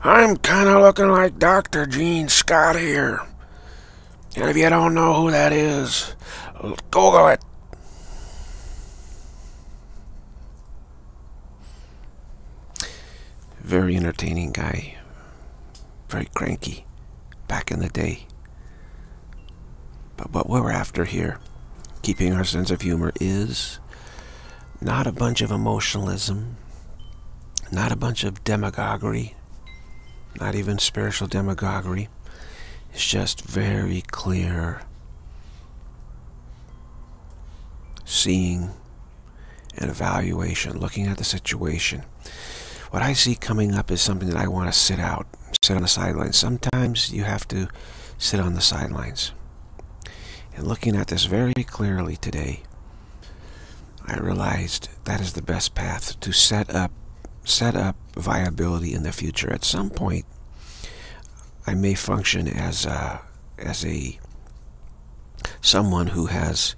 I'm kind of looking like Dr. Gene Scott here. And if you don't know who that is, Google it. Very entertaining guy. Very cranky back in the day. But what we're after here, keeping our sense of humor, is not a bunch of emotionalism, not a bunch of demagoguery, not even spiritual demagoguery. It's just very clear seeing and evaluation, looking at the situation. What I see coming up is something that I want to sit on the sidelines. Sometimes you have to sit on the sidelines. And looking at this very clearly today, I realized that is the best path to set up viability in the future. At some point, I may function as someone who has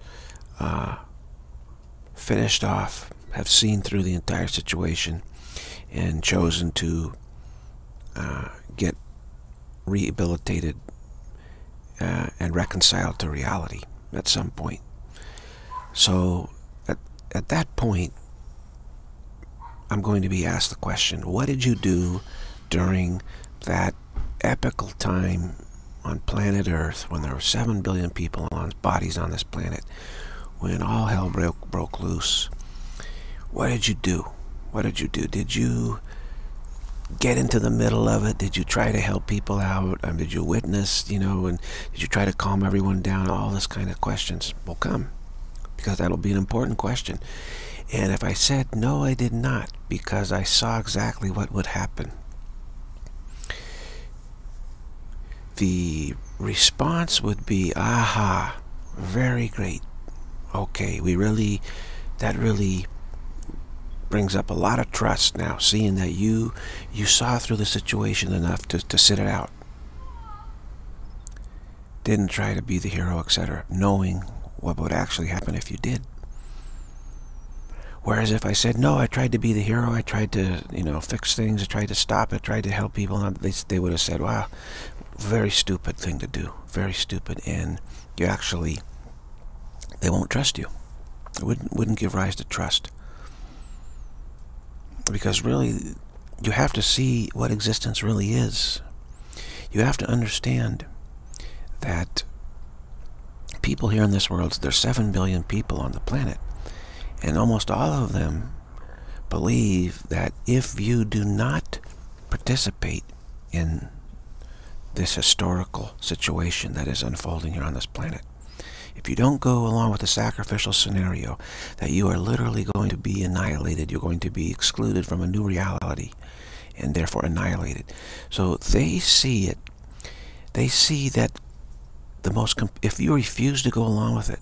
finished off, have seen through the entire situation, and chosen to get rehabilitated and reconciled to reality at some point. So at that point, I'm going to be asked the question, what did you do during that epical time on planet Earth when there were 7 billion people on bodies on this planet, when all hell broke loose? What did you do? What did you do? Did you get into the middle of it? Did you try to help people out? Did you witness, and did you try to calm everyone down? All this kind of questions will come, because that'll be an important question. And if I said, no, I did not, because I saw exactly what would happen, the response would be, aha, very great. Okay, that really brings up a lot of trust now, seeing that you saw through the situation enough to sit it out. Didn't try to be the hero, etc., knowing what would actually happen if you did. Whereas if I said, no, I tried to be the hero, I tried to, fix things, I tried to stop it, tried to help people, and they would have said, wow, very stupid thing to do, very stupid, and they won't trust you. It wouldn't give rise to trust. Because really, you have to see what existence really is. You have to understand that people here in this world, there's 7 billion people on the planet, and almost all of them believe that if you do not participate in this historical situation that is unfolding here on this planet, if you don't go along with the sacrificial scenario, that you are literally going to be annihilated, you're going to be excluded from a new reality, and therefore annihilated. So they see it. They see that if you refuse to go along with it,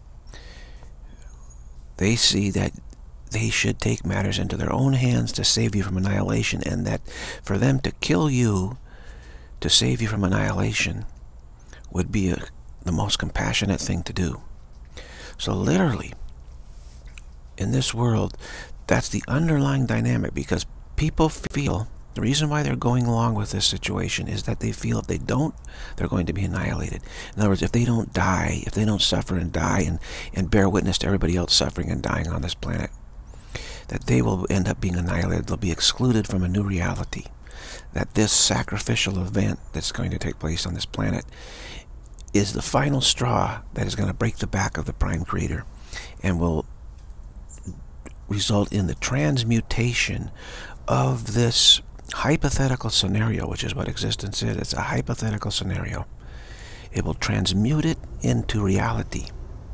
they see that they should take matters into their own hands to save you from annihilation, and that for them to kill you to save you from annihilation would be the most compassionate thing to do. So literally, in this world, that's the underlying dynamic, because people feel the reason why they're going along with this situation is that they feel if they don't, they're going to be annihilated. In other words, if they don't die, if they don't suffer and die and bear witness to everybody else suffering and dying on this planet, that they will end up being annihilated. They'll be excluded from a new reality. That this sacrificial event that's going to take place on this planet is the final straw that is going to break the back of the Prime Creator and will result in the transmutation of this hypothetical scenario, which is what existence is. It's a hypothetical scenario. It will transmute it into reality.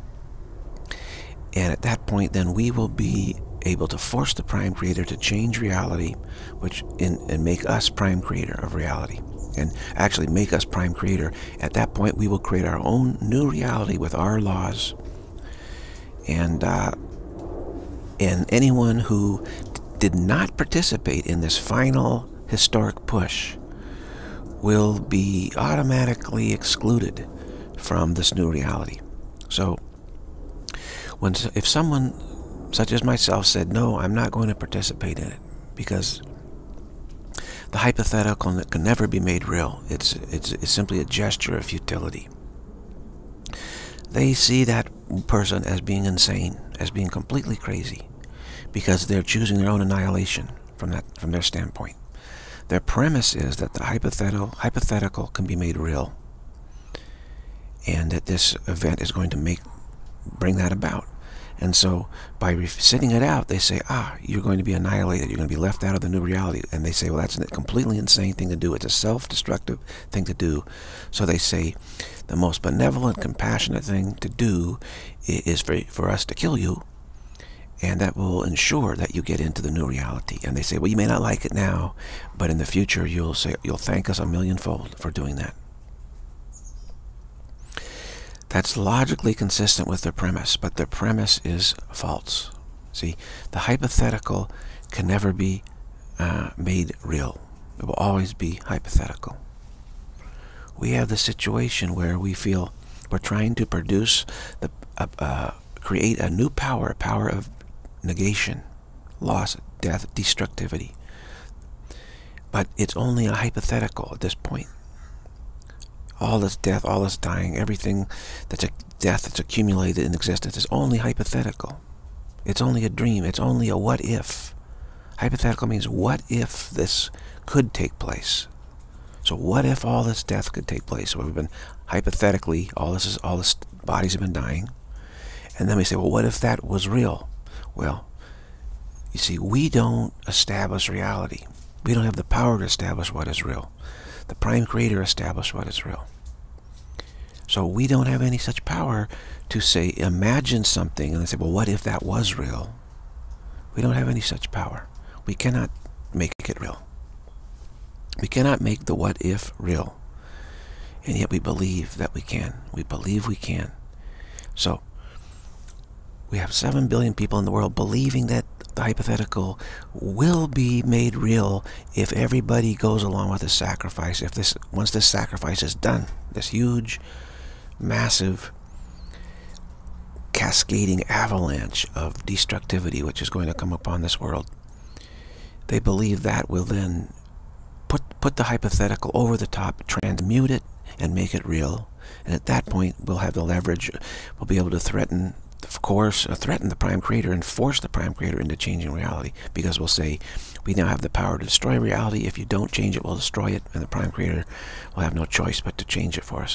And at that point, then we will be able to force the Prime Creator to change reality, and make us Prime Creator of reality. And actually make us Prime Creator. At that point, we will create our own new reality with our laws. And anyone who did not participate in this final historic push will be automatically excluded from this new reality. So if someone such as myself said, no, I'm not going to participate in it, because the hypothetical that can never be made real. It's simply a gesture of futility. They see that person as being insane, as being completely crazy, because they're choosing their own annihilation from their standpoint. Their premise is that the hypothetical can be made real, and that this event is going to bring that about. And so by sitting it out, they say, you're going to be annihilated. You're going to be left out of the new reality. And they say, well, that's a completely insane thing to do. It's a self-destructive thing to do. So they say the most benevolent, compassionate thing to do is for us to kill you, and that will ensure that you get into the new reality. And they say, well, you may not like it now, but in the future you'll thank us a millionfold for doing that. That's logically consistent with their premise, but their premise is false. See, the hypothetical can never be made real. It will always be hypothetical. We have the situation where we feel we're trying to produce, create a new power, a power of negation, loss, death, destructivity. But it's only a hypothetical at this point. All this death, all this dying, everything that's a death that's accumulated in existence is only hypothetical. It's only a dream. It's only a what if. Hypothetical means what if this could take place. So what if all this death could take place? So we've been hypothetically, all this bodies have been dying. And then we say, well, what if that was real? Well, you see, we don't establish reality. We don't have the power to establish what is real. The Prime Creator established what is real. So we don't have any such power to say, imagine something, and then say, well, what if that was real? We don't have any such power. We cannot make it real. We cannot make the what if real. And yet we believe that we can. We believe we can. So we have 7 billion people in the world believing that the hypothetical will be made real if everybody goes along with the sacrifice. Once this sacrifice is done, this huge, massive, cascading avalanche of destructivity which is going to come upon this world, they believe that will then put the hypothetical over the top, transmute it, and make it real. And at that point, we'll have the leverage. We'll be able to threaten the Prime Creator and force the Prime Creator into changing reality, because we'll say, we now have the power to destroy reality. If you don't change it, we'll destroy it, and the Prime Creator will have no choice but to change it for us.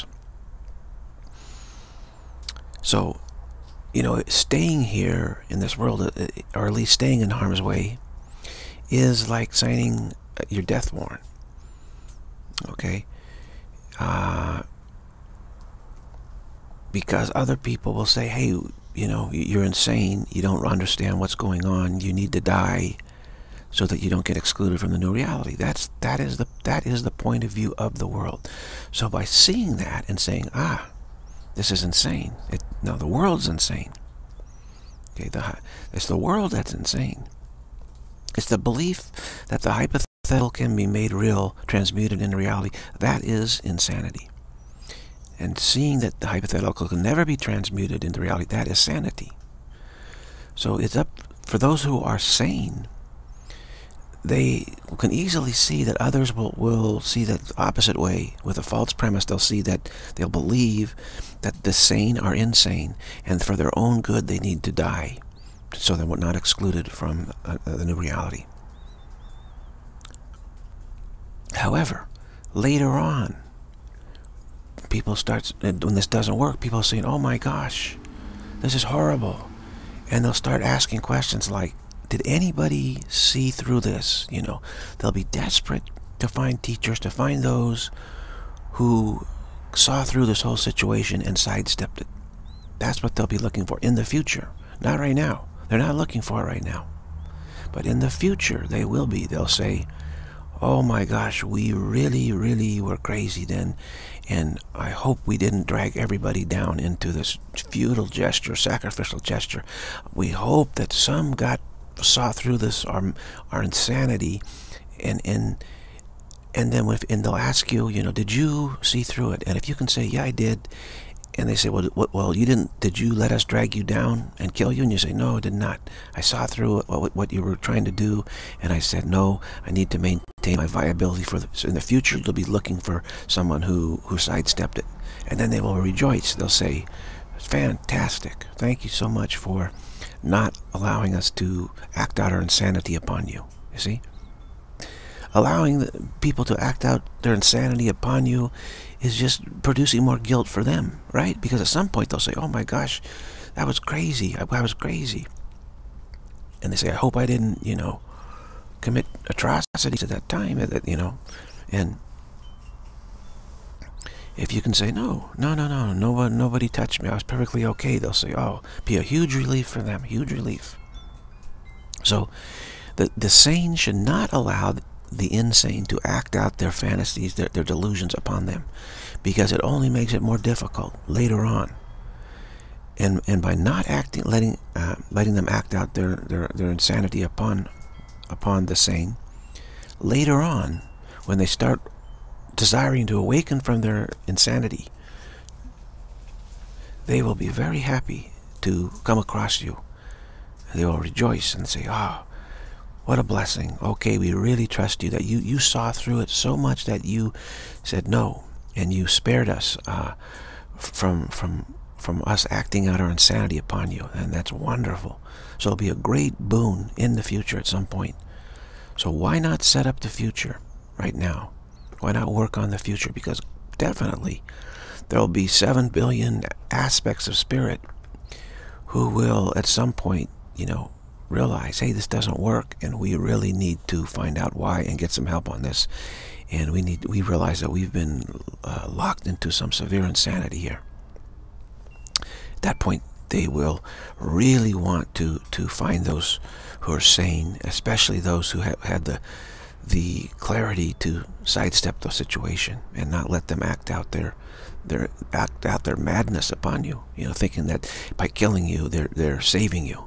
So, staying here in this world, or at least staying in harm's way, is like signing your death warrant. Okay? Because other people will say, hey, you're insane, you don't understand what's going on, you need to die so that you don't get excluded from the new reality. That is the point of view of the world. So by seeing that and saying, this is insane. No, the world's insane. Okay, it's the world that's insane. It's the belief that the hypothetical can be made real, transmuted into reality. That is insanity. And seeing that the hypothetical can never be transmuted into reality, that is sanity. So it's up for those who are sane. They can easily see that others will see that the opposite way. With a false premise, they'll believe that the sane are insane, and for their own good they need to die, so they're not excluded from the new reality. However, later on, when this doesn't work, people are saying, oh my gosh, this is horrible. And they'll start asking questions like, did anybody see through this? They'll be desperate to find teachers, to find those who saw through this whole situation and sidestepped it. That's what they'll be looking for in the future. Not right now. They're not looking for it right now. But in the future, they will be. They'll say, oh my gosh, we really, really were crazy then, and I hope we didn't drag everybody down into this futile gesture, sacrificial gesture. We hope that some saw through this, our insanity, and then they'll ask you, did you see through it? And if you can say, yeah, I did, and they say, well, you didn't. Did you let us drag you down and kill you? And you say, no, I did not. I saw through what you were trying to do, and I said, no, I need to maintain maintain my viability so in the future. They'll be looking for someone who sidestepped it, and then they will rejoice. They'll say, fantastic, thank you so much for not allowing us to act out our insanity upon you. You see, allowing the people to act out their insanity upon you is just producing more guilt for them, right? Because at some point they'll say, oh my gosh, that was crazy, I was crazy. And they say, I hope I didn't, commit atrocities at that time, and if you can say, no, nobody touched me, I was perfectly okay, they'll say, oh, be a huge relief for them, huge relief. So the sane should not allow the insane to act out their fantasies, their delusions upon them, because it only makes it more difficult later on. And by not letting them act out their insanity upon the sane, later on, when they start desiring to awaken from their insanity, they will be very happy to come across you. They will rejoice and say, oh, what a blessing. Okay, we really trust you, that you saw through it so much that you said no, and you spared us from us acting out our insanity upon you, and that's wonderful. So it'll be a great boon in the future at some point. So why not set up the future right now? Why not work on the future? Because definitely there will be 7 billion aspects of spirit who will at some point, realize, hey, this doesn't work, and we really need to find out why and get some help on this. And we realize that we've been locked into some severe insanity here. At that point, they will really want to find those who are sane, especially those who have had the clarity to sidestep the situation and not let them act out their madness upon you. Thinking that by killing you, they're saving you.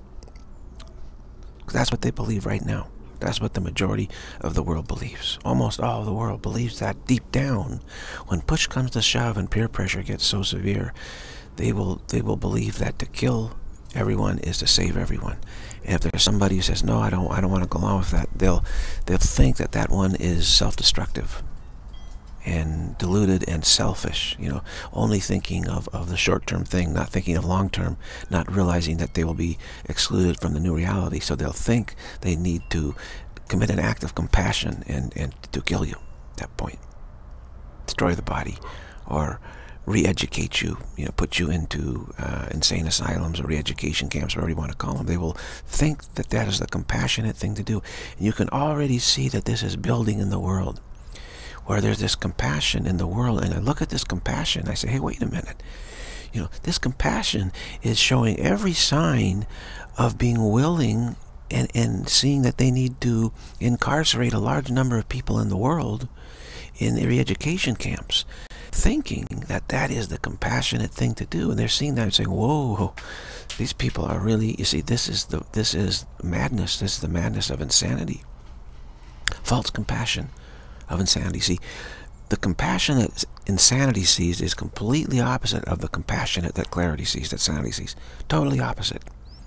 That's what they believe right now. That's what the majority of the world believes. Almost all of the world believes that deep down. When push comes to shove and peer pressure gets so severe, they will believe that to kill everyone is to save everyone. And if there's somebody who says, no, I don't want to go along with that, they'll think that one is self-destructive and deluded and selfish, only thinking of the short-term thing, not thinking of long-term, not realizing that they will be excluded from the new reality. So they'll think they need to commit an act of compassion and to kill you at that point, destroy the body, or re-educate you, put you into insane asylums or re-education camps, whatever you want to call them. They will think that is the compassionate thing to do. And you can already see that this is building in the world, where there's this compassion in the world. And I look at this compassion, I say, hey, wait a minute. This compassion is showing every sign of being willing and seeing that they need to incarcerate a large number of people in the world in the re-education camps, thinking that is the compassionate thing to do. And they're seeing that and saying, whoa, these people are really, you see, this is madness. This is the madness of insanity. False compassion of insanity. See, the compassion that insanity sees is completely opposite of the compassionate that clarity sees, that sanity sees. Totally opposite.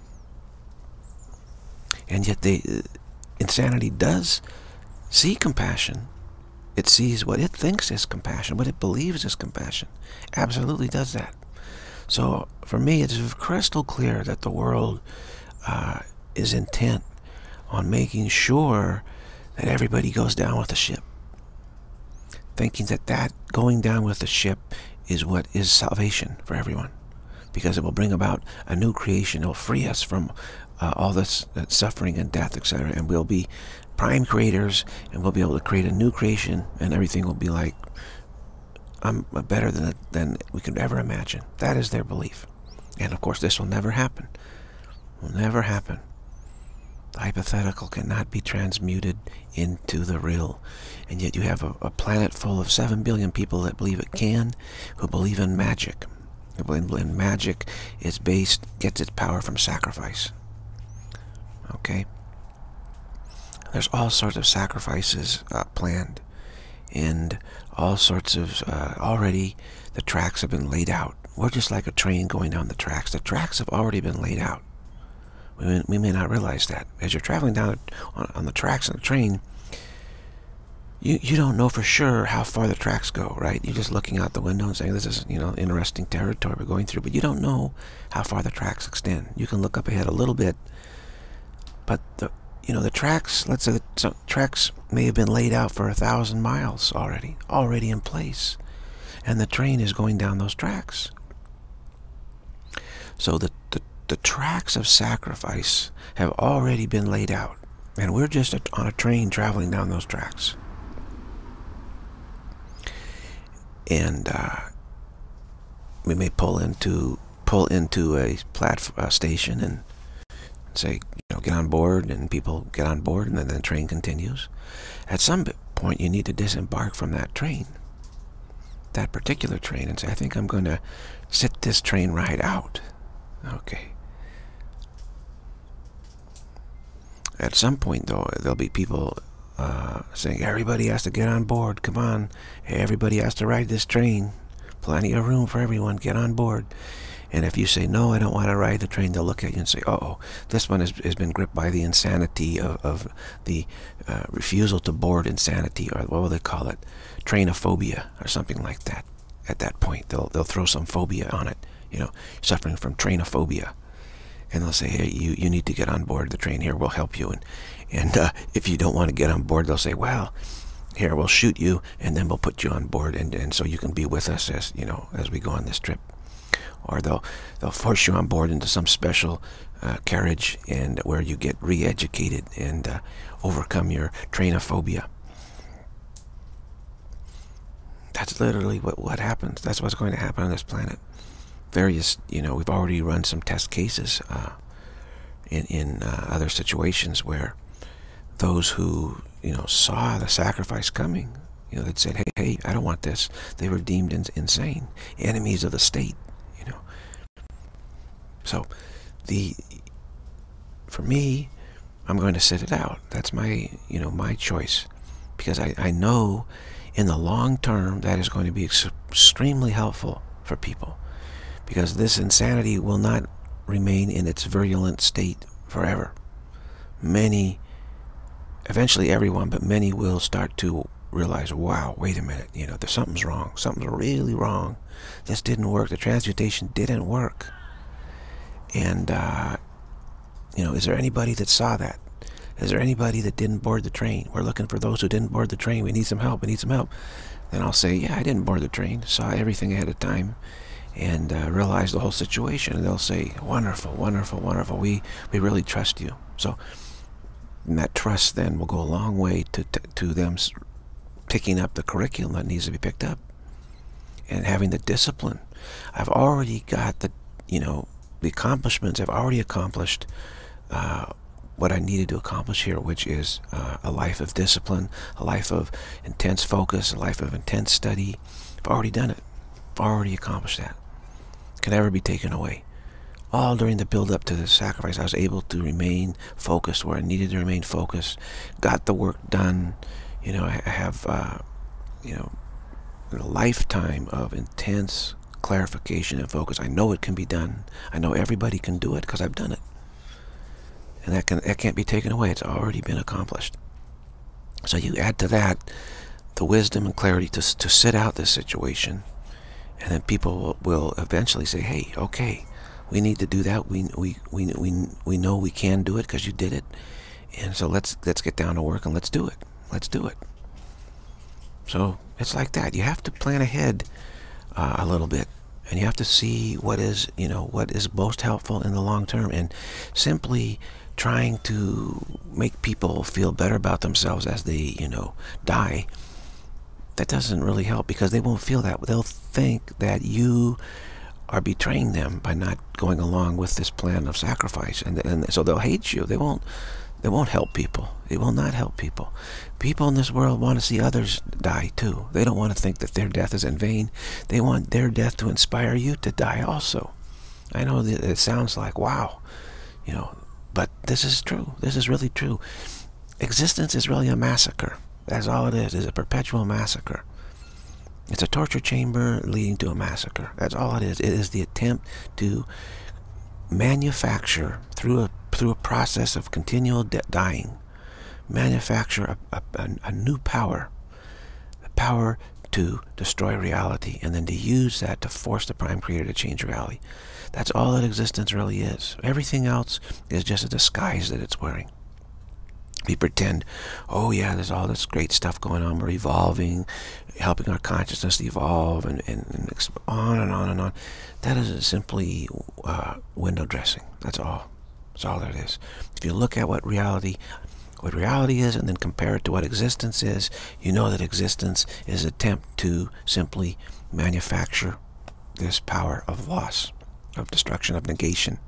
And yet insanity does see compassion. It sees what it thinks is compassion, what it believes is compassion. Absolutely does that. So for me, it's crystal clear that the world is intent on making sure that everybody goes down with the ship, thinking that going down with the ship is what is salvation for everyone, because it will bring about a new creation. It will free us from all this suffering and death, etc., and we'll be prime creators, and we'll be able to create a new creation, and everything will be like better than we could ever imagine. That is their belief. And of course, this will never happen. Will never happen. The hypothetical cannot be transmuted into the real. And yet you have a planet full of 7 billion people that believe it can, who believe in magic. Who believe in magic gets its power from sacrifice. Okay? There's all sorts of sacrifices planned, and all sorts of already the tracks have been laid out. We're just like a train going down the tracks. The tracks have already been laid out. We may not realize that. As you're traveling down on the tracks on the train, you don't know for sure how far the tracks go, right? You're just looking out the window and saying, this is, interesting territory we're going through, but you don't know how far the tracks extend. You can look up ahead a little bit, but the tracks, let's say the tracks may have been laid out for 1,000 miles already in place, and the train is going down those tracks. So the tracks of sacrifice have already been laid out, and we're just on a train traveling down those tracks. And we may pull into a station and say, get on board, and people get on board, and then the train continues. At some point, you need to disembark from that train, that particular train, and say, I think I'm going to sit this train ride out. Okay. At some point, though, there'll be people saying, everybody has to get on board. Come on. Everybody has to ride this train. Plenty of room for everyone. Get on board. And if you say, no, I don't want to ride the train, they'll look at you and say, uh-oh, this one has been gripped by the insanity of the refusal to board insanity, or what will they call it? Trainophobia, or something like that. At that point, they'll throw some phobia on it. Suffering from trainophobia. And they'll say, hey, you need to get on board the train here. We'll help you. And if you don't want to get on board, they'll say, well, here, we'll shoot you, and then we'll put you on board, and so you can be with us as we go on this trip. Or they'll force you on board into some special carriage, and where you get re-educated and overcome your trainophobia. That's literally what happens. That's what's going to happen on this planet. We've already run some test cases in other situations where those who saw the sacrifice coming, that said, hey, I don't want this. They were deemed insane, enemies of the state. So for me, I'm going to sit it out. That's my my choice, because I know in the long term that is going to be extremely helpful for people, because this insanity will not remain in its virulent state forever. Eventually everyone, but many will start to realize, wow, wait a minute, there's something's wrong. Something's really wrong. This didn't work. The transmutation didn't work. And, is there anybody that saw that? Is there anybody that didn't board the train? We're looking for those who didn't board the train. We need some help. Then I'll say, yeah, I didn't board the train. Saw everything ahead of time, and realized the whole situation. And they'll say, wonderful, wonderful, wonderful. We really trust you. So that trust then will go a long way to them picking up the curriculum that needs to be picked up, and having the discipline. I've already got the accomplishments. I've already accomplished what I needed to accomplish here, which is a life of discipline, a life of intense focus, a life of intense study. I've already done it. I've already accomplished that. It can never be taken away. All during the build-up to the sacrifice, I was able to remain focused where I needed to remain focused. Got the work done. I have a lifetime of intense clarification and focus. I know it can be done. I know everybody can do it because I've done it. And that can't be taken away. It's already been accomplished. So you add to that the wisdom and clarity to sit out this situation, and then people will eventually say, hey, okay, we need to do that. We know we can do it because you did it. And so let's get down to work and let's do it. Let's do it. So it's like that. You have to plan ahead a little bit, and you have to see what is most helpful in the long term. And simply trying to make people feel better about themselves as they die, that doesn't really help, because they won't feel that. They'll think that you are betraying them by not going along with this plan of sacrifice, and so they'll hate you. They won't help people. They will not help people. People in this world want to see others die too. They don't want to think that their death is in vain. They want their death to inspire you to die also. I know that it sounds like, wow, but this is true. This is really true. Existence is really a massacre. That's all it is a perpetual massacre. It's a torture chamber leading to a massacre. That's all it is. It is the attempt to manufacture, through a process of continual dying, manufacture a new power, power to destroy reality, and then to use that to force the Prime Creator to change reality. That's all that existence really is. Everything else is just a disguise that it's wearing. We pretend, oh yeah, there's all this great stuff going on. We're evolving, helping our consciousness evolve, and on and on and on. That is simply window dressing. That's all. That's all that is. If you look at what reality is and then compare it to what existence is, you know that existence is an attempt to simply manufacture this power of loss, of destruction, of negation.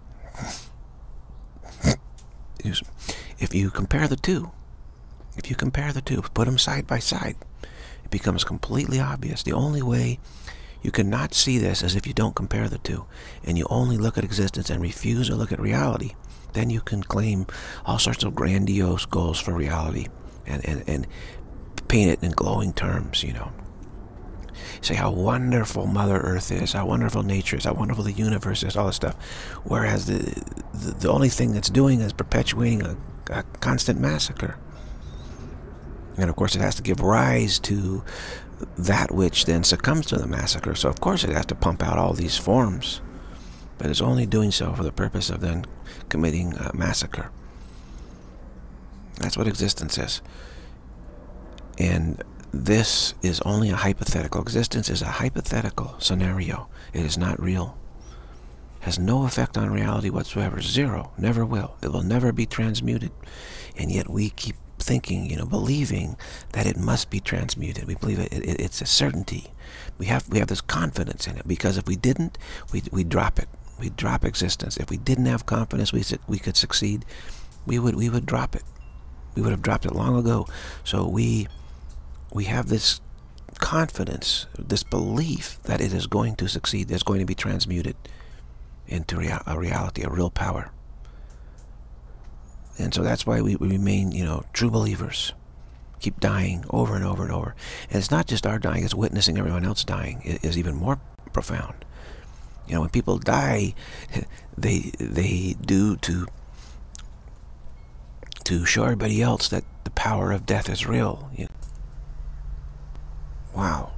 If you compare the two, put them side by side, it becomes completely obvious. The only way you cannot see this is if you don't compare the two, and you only look at existence and refuse to look at reality. Then you can claim all sorts of grandiose goals for reality and paint it in glowing terms, you know. Say how wonderful Mother Earth is, how wonderful nature is, how wonderful the universe is, all this stuff. Whereas the only thing that's doing is perpetuating a constant massacre. And of course it has to give rise to that which then succumbs to the massacre. So of course it has to pump out all these forms. But it's only doing so for the purpose of then committing a massacre. That's what existence is. And this is only a hypothetical. Existence is a hypothetical scenario. It is not real. Has no effect on reality whatsoever. Zero. Never will. It will never be transmuted. And yet we keep thinking, you know, believing that it must be transmuted. We believe it's a certainty. We have this confidence in it, because if we didn't, we drop it. We drop existence. If we didn't have confidence we could succeed, we would drop it. We would have dropped it long ago. So we have this confidence, this belief that it is going to succeed, it's going to be transmuted into a reality, a real power. And so that's why we remain, you know, true believers. Keep dying over and over and over. And it's not just our dying, it's witnessing everyone else dying is even more profound. You know, when people die, they do to show everybody else that the power of death is real. You know? Wow.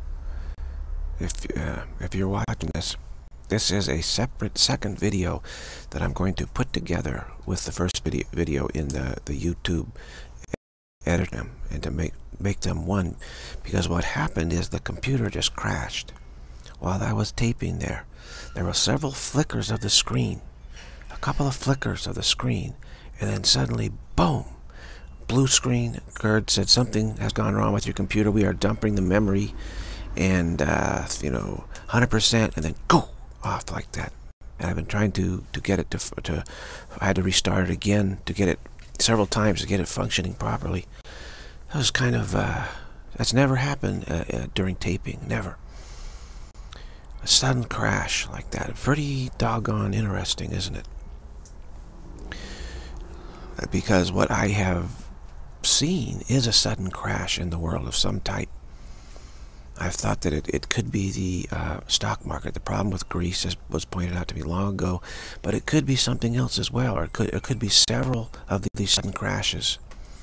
If you're watching this, this is a separate second video that I'm going to put together with the first video in the YouTube, edit them and to make them one, because what happened is the computer just crashed while I was taping there. There were several flickers of the screen, a couple of flickers of the screen, and then suddenly, boom, blue screen occurred, said something has gone wrong with your computer. We are dumping the memory, and you know, 100%, and then go off like that. And I've been trying to get it to I had to restart it again to get it several times to get it functioning properly. That was kind of that's never happened during taping, never. A sudden crash like that. Pretty doggone interesting, isn't it? Because what I have seen is a sudden crash in the world of some type. I've thought that it could be the stock market. The problem with Greece was pointed out to me long ago, but it could be something else as well, or it could be several of these sudden crashes.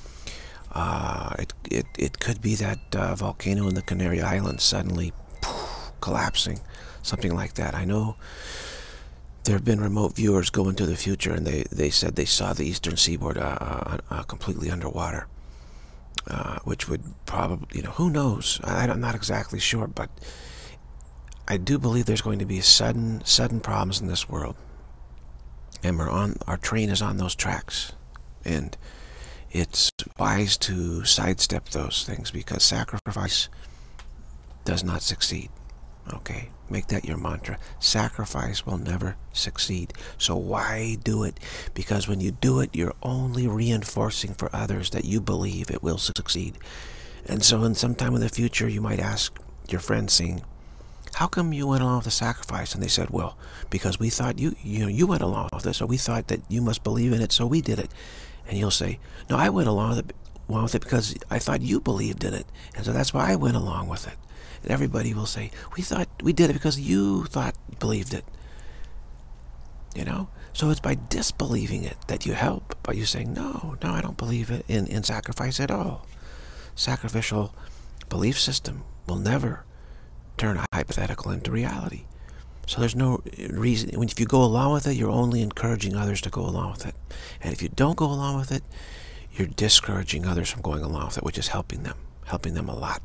It could be that volcano in the Canary Islands suddenly collapsing, something like that. I know there have been remote viewers go into the future, and they said they saw the eastern seaboard completely underwater. Which would probably, you know, who knows? I'm not exactly sure, but I do believe there's going to be sudden problems in this world, and our train is on those tracks, and it's wise to sidestep those things, because sacrifice does not succeed. Okay, make that your mantra. Sacrifice will never succeed. So why do it? Because when you do it, you're only reinforcing for others that you believe it will succeed. And so in some time in the future, you might ask your friends, saying, how come you went along with the sacrifice? And they said, well, because we thought you went along with it, so we thought that you must believe in it, so we did it. And you'll say, no, I went along with it because I thought you believed in it, and so that's why I went along with it. And everybody will say, we did it because you believed it. You know? So it's by disbelieving it that you help, by you saying, no, I don't believe it in sacrifice at all. Sacrificial belief system never turn a hypothetical into reality. So there's no reason. If you go along with it, you're only encouraging others to go along with it. And if you don't go along with it, you're discouraging others from going along with it, which is helping them a lot.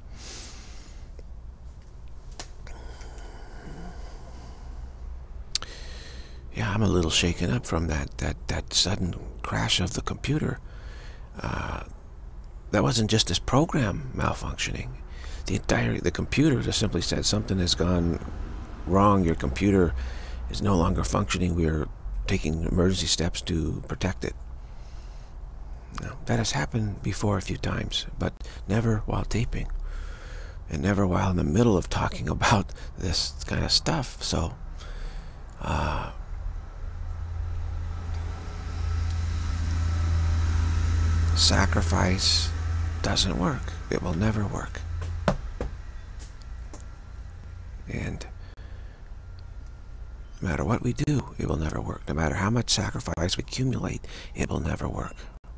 Yeah, I'm a little shaken up from that sudden crash of the computer. That wasn't just this program malfunctioning. The computer just simply said something has gone wrong. Your computer is no longer functioning. We're taking emergency steps to protect it. Now, that has happened before a few times, but never while taping, and never while in the middle of talking about this kind of stuff. So, sacrifice doesn't work. It will never work. And no matter what we do, it will never work. No matter how much sacrifice we accumulate, it will never work.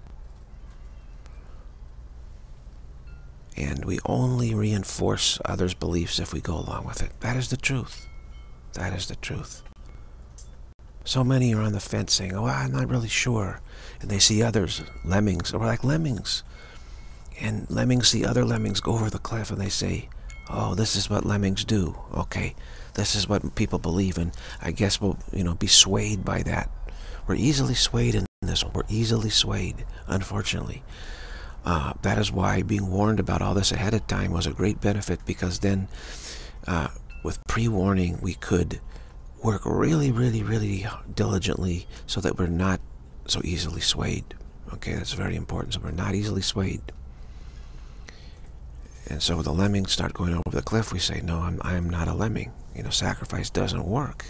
And we only reinforce others' beliefs if we go along with it. That is the truth. That is the truth. So many are on the fence saying, oh, I'm not really sure. And they see others, lemmings, or like lemmings. And lemmings see other lemmings go over the cliff and they say, oh, this is what lemmings do. Okay, this is what people believe, and I guess we'll, be swayed by that. We're easily swayed in this. We're easily swayed, unfortunately. That is why being warned about all this ahead of time was a great benefit, because then with pre-warning we could work really, really, really diligently so that we're not so easily swayed. Okay, that's very important, so we're not easily swayed. And so the lemmings start going over the cliff, we say, no, I am not a lemming. Sacrifice doesn't work.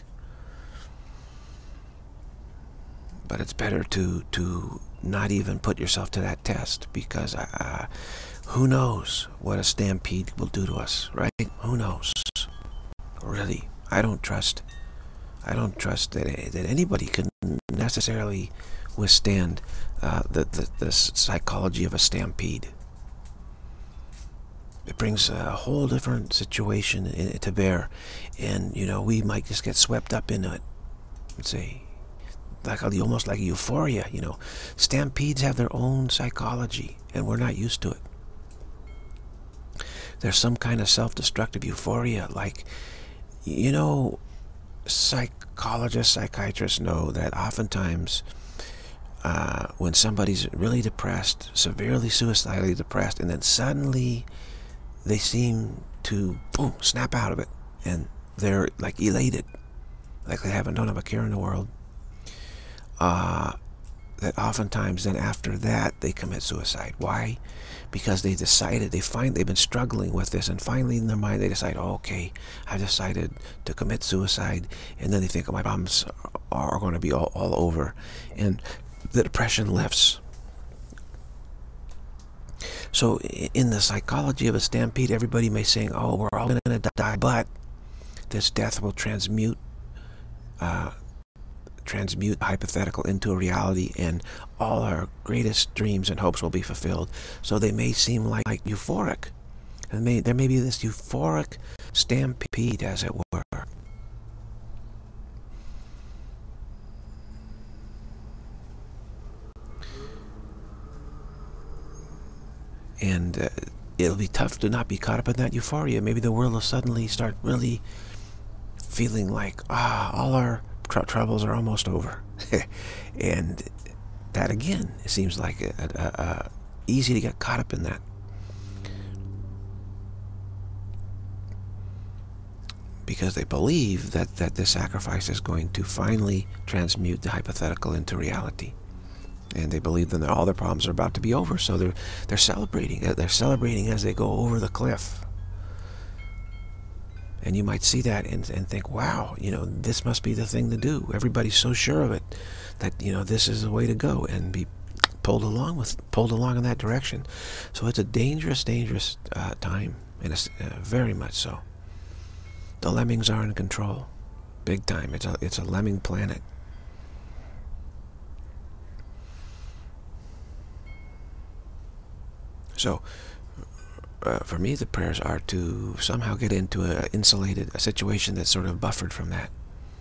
But it's better to not even put yourself to that test, because who knows what a stampede will do to us, right? Who knows? Really, I don't trust that anybody can necessarily withstand the psychology of a stampede. It brings a whole different situation to bear, and we might just get swept up into it. Let's say, almost like euphoria. Stampedes have their own psychology, and we're not used to it. There's some kind of self-destructive euphoria, like, psychologists, psychiatrists know that oftentimes when somebody's really depressed, severely suicidally depressed, and then suddenly they seem to, boom, snap out of it, and they're like elated, like they don't have a care in the world, that oftentimes then after that they commit suicide. Why? Because they've been struggling with this, and finally in their mind they decide, oh, okay, I've decided to commit suicide, and then they think, oh, my problems are going to be all over, and the depression lifts. So in the psychology of a stampede, everybody may say, oh, we're all going to die, but this death will transmute hypothetical into a reality, and all our greatest dreams and hopes will be fulfilled. So they may seem like euphoric. And there may be this euphoric stampede, as it were. And it'll be tough to not be caught up in that euphoria. Maybe the world will suddenly start really feeling like, all our troubles are almost over. And that, again, it seems like easy to get caught up in that. Because they believe that this sacrifice is going to finally transmute the hypothetical into reality. And they believe that all their problems are about to be over, so they're celebrating. They're celebrating as they go over the cliff. And you might see that and think, wow, this must be the thing to do. Everybody's so sure of it that this is the way to go, and be pulled along in that direction. So it's a dangerous time, and it's very much so. The lemmings are in control, big time. It's a lemming planet. So for me, the prayers are to somehow get into a situation that's sort of buffered from that,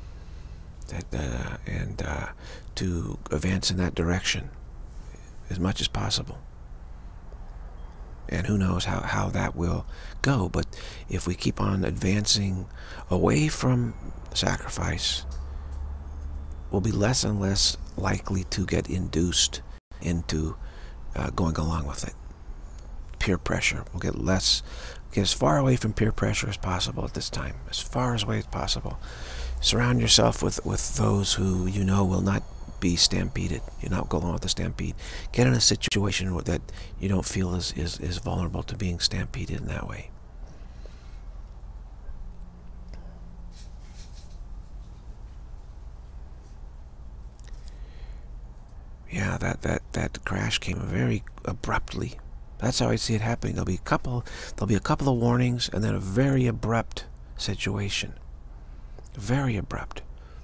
and to advance in that direction as much as possible. And who knows how that will go. But if we keep on advancing away from sacrifice, we'll be less and less likely to get induced into going along with it. Peer pressure. We'll get as far away from peer pressure as possible at this time. As far away as possible. Surround yourself with those who you know will not be stampeded. You're not going with the stampede. Get in a situation that you don't feel is vulnerable to being stampeded in that way. Yeah, that crash came very abruptly. That's how I see it happening. There'll be a couple of warnings, and then a very abrupt situation. Very abrupt.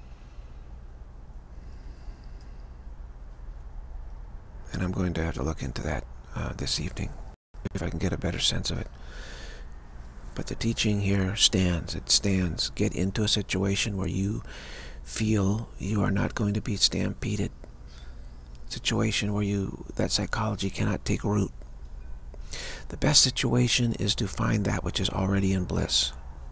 And I'm going to have to look into that this evening, if I can get a better sense of it. But the teaching here stands. It stands. Get into a situation where you feel you are not going to be stampeded. Situation where that psychology cannot take root. The best situation is to find that which is already in bliss.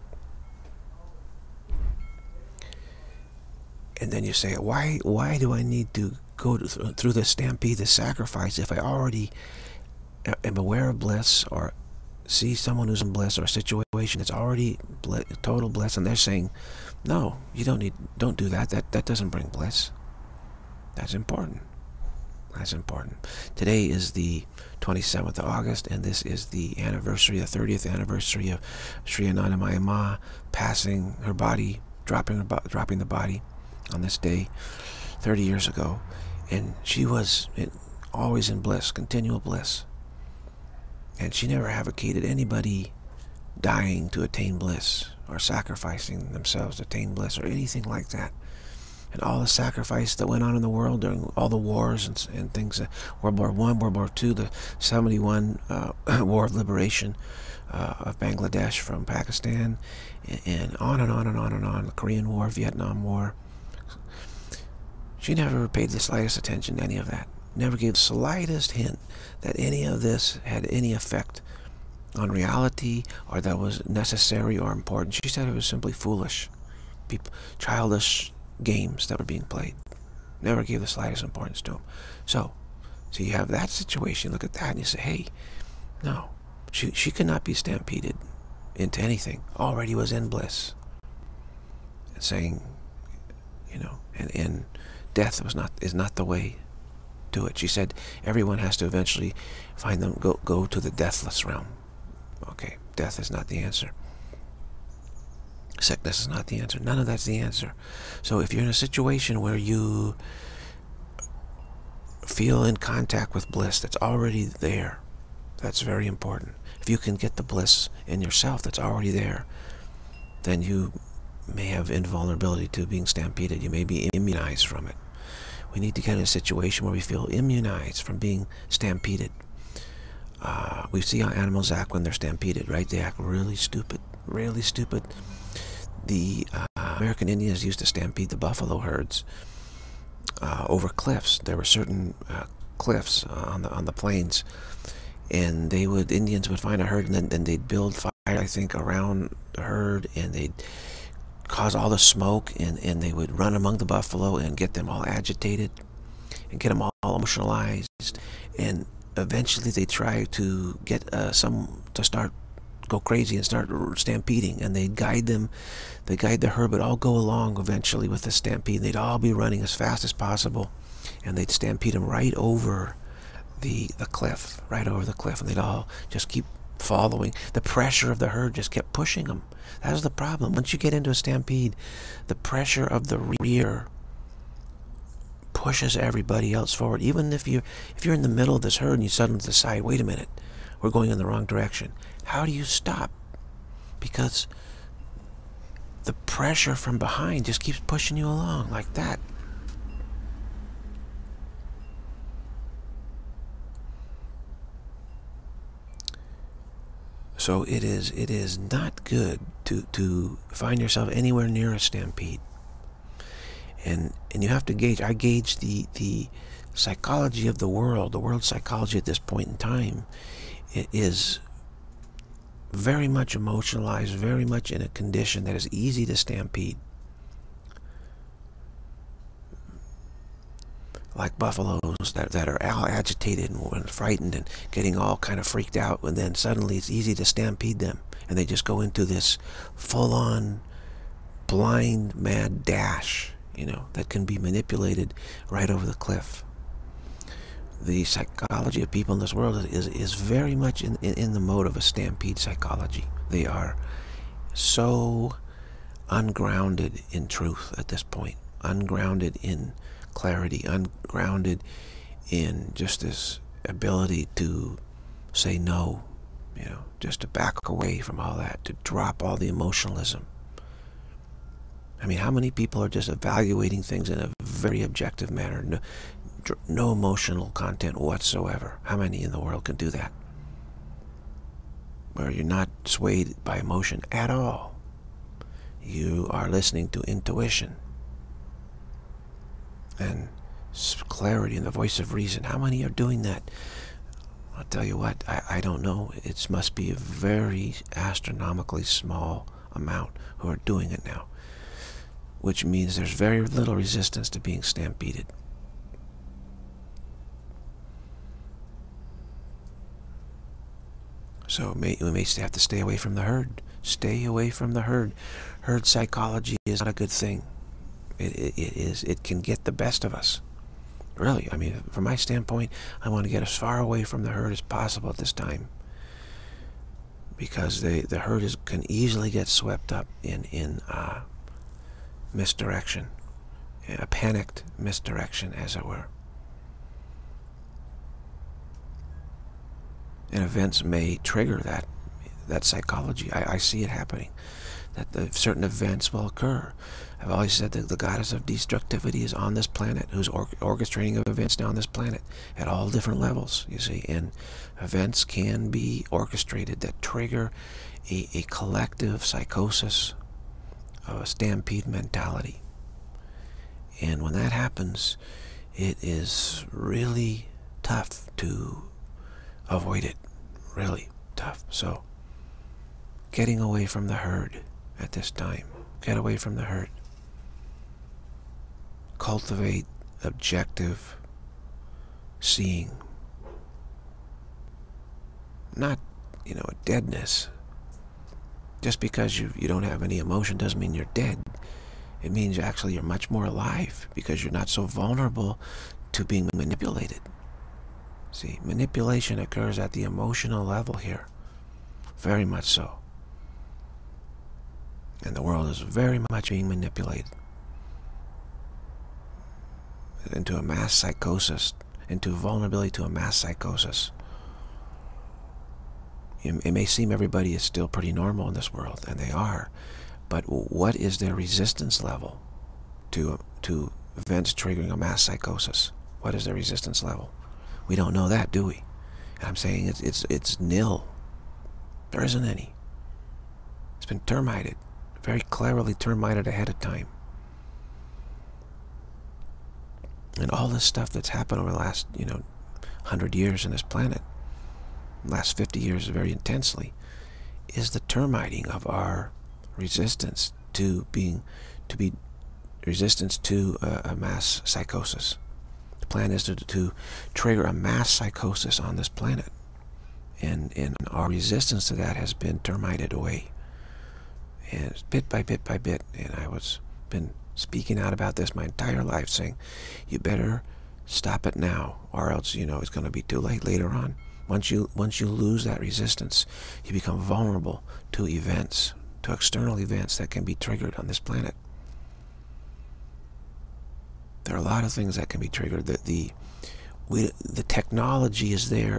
And then you say, why do I need to go through the stampede, the sacrifice, if I already am aware of bliss, or see someone who's in bliss, or a situation that's already total bliss, and they're saying, no, you don't do that. That doesn't bring bliss. That's important. That's important. Today is the 27th of August, and this is the anniversary, the 30th anniversary of Sri Anandamayi Ma passing her body, dropping the body on this day 30 years ago. And she was always in bliss, continual bliss. And she never advocated anybody dying to attain bliss, or sacrificing themselves to attain bliss, or anything like that. And all the sacrifice that went on in the world during all the wars and things, World War I, World War II, the 71 War of Liberation of Bangladesh from Pakistan, and on and on and on and on, the Korean War, Vietnam War. She never paid the slightest attention to any of that. Never gave the slightest hint that any of this had any effect on reality, or that was necessary or important. She said it was simply foolish, childish games that were being played. Never gave the slightest importance to them. So you have that situation. Look at that, and you say, hey, no, she could not be stampeded into anything. Already was in bliss. And saying, and death is not the way to it. She said everyone has to eventually go to the deathless realm. Okay, death is not the answer. Sickness is not the answer. None of that's the answer. So if you're in a situation where you feel in contact with bliss that's already there, that's very important. If you can get the bliss in yourself that's already there, then you may have invulnerability to being stampeded. You may be immunized from it. We need to get in a situation where we feel immunized from being stampeded. We see how animals act when they're stampeded, right? They act really stupid, really stupid. The American Indians used to stampede the buffalo herds over cliffs. There were certain cliffs on the plains, and Indians would find a herd, and then they'd build fire, I think, around the herd, and they'd cause all the smoke, and they would run among the buffalo and get them all agitated and get them all emotionalized, and eventually they try to get some to go crazy and start stampeding, and they guide the herd, but all go along eventually with the stampede. They'd all be running as fast as possible, and they'd stampede them right over the cliff, right over the cliff, and they'd all just keep following. The pressure of the herd just kept pushing them. That was the problem. Once you get into a stampede, the pressure of the rear pushes everybody else forward. Even if you're in the middle of this herd and you suddenly decide, wait a minute, we're going in the wrong direction. How do you stop? Because the pressure from behind just keeps pushing you along like that. So it is not good to find yourself anywhere near a stampede. And you have to gauge. I gauge the psychology of the world psychology at this point in time. It is very much emotionalized, very much in a condition that is easy to stampede. Like buffaloes that are all agitated and frightened and getting all kind of freaked out, and then suddenly it's easy to stampede them, and they just go into this full-on blind mad dash, that can be manipulated right over the cliff. The psychology of people in this world is very much in the mode of a stampede psychology. They are so ungrounded in truth at this point, ungrounded in clarity, ungrounded in just this ability to say no, just to back away from all that, to drop all the emotionalism. I mean, how many people are just evaluating things in a very objective manner, no emotional content whatsoever? How many in the world can do that? Where you're not swayed by emotion at all. You are listening to intuition and clarity and the voice of reason. How many are doing that? I'll tell you what, I don't know. It must be a very astronomically small amount who are doing it now, which means there's very little resistance to being stampeded. So we may have to stay away from the herd. Stay away from the herd. Herd psychology is not a good thing. It can get the best of us. Really, I mean, from my standpoint, I want to get as far away from the herd as possible at this time, because the herd can easily get swept up in misdirection, a panicked misdirection, as it were. And events may trigger that psychology. I see it happening, that certain events will occur. I've always said that the goddess of destructivity is on this planet, who's orchestrating events down this planet at all different levels, you see. And events can be orchestrated that trigger a collective psychosis of a stampede mentality. And when that happens, it is really tough to avoid it. Really tough. So, getting away from the herd at this time. Get away from the herd. Cultivate objective seeing. Not, a deadness. Just because you don't have any emotion doesn't mean you're dead. It means actually you're much more alive, because you're not so vulnerable to being manipulated. See, manipulation occurs at the emotional level here. Very much so. And the world is very much being manipulated into a mass psychosis, into vulnerability to a mass psychosis. It may seem everybody is still pretty normal in this world, and they are, but what is their resistance level to events triggering a mass psychosis? What is their resistance level? We don't know that, do we? And I'm saying it's nil. There isn't any. It's been termited, very cleverly termited ahead of time. And all this stuff that's happened over the last, 100 years on this planet, last 50 years very intensely, is the termiting of our resistance to resistance to a mass psychosis. The plan is to trigger a mass psychosis on this planet, and our resistance to that has been termited away, and bit by bit by bit. And I was been speaking out about this my entire life, saying, you better stop it now, or else it's going to be too late later on. Once you lose that resistance, you become vulnerable to events, to external events that can be triggered on this planet. There are a lot of things that can be triggered. The technology is there.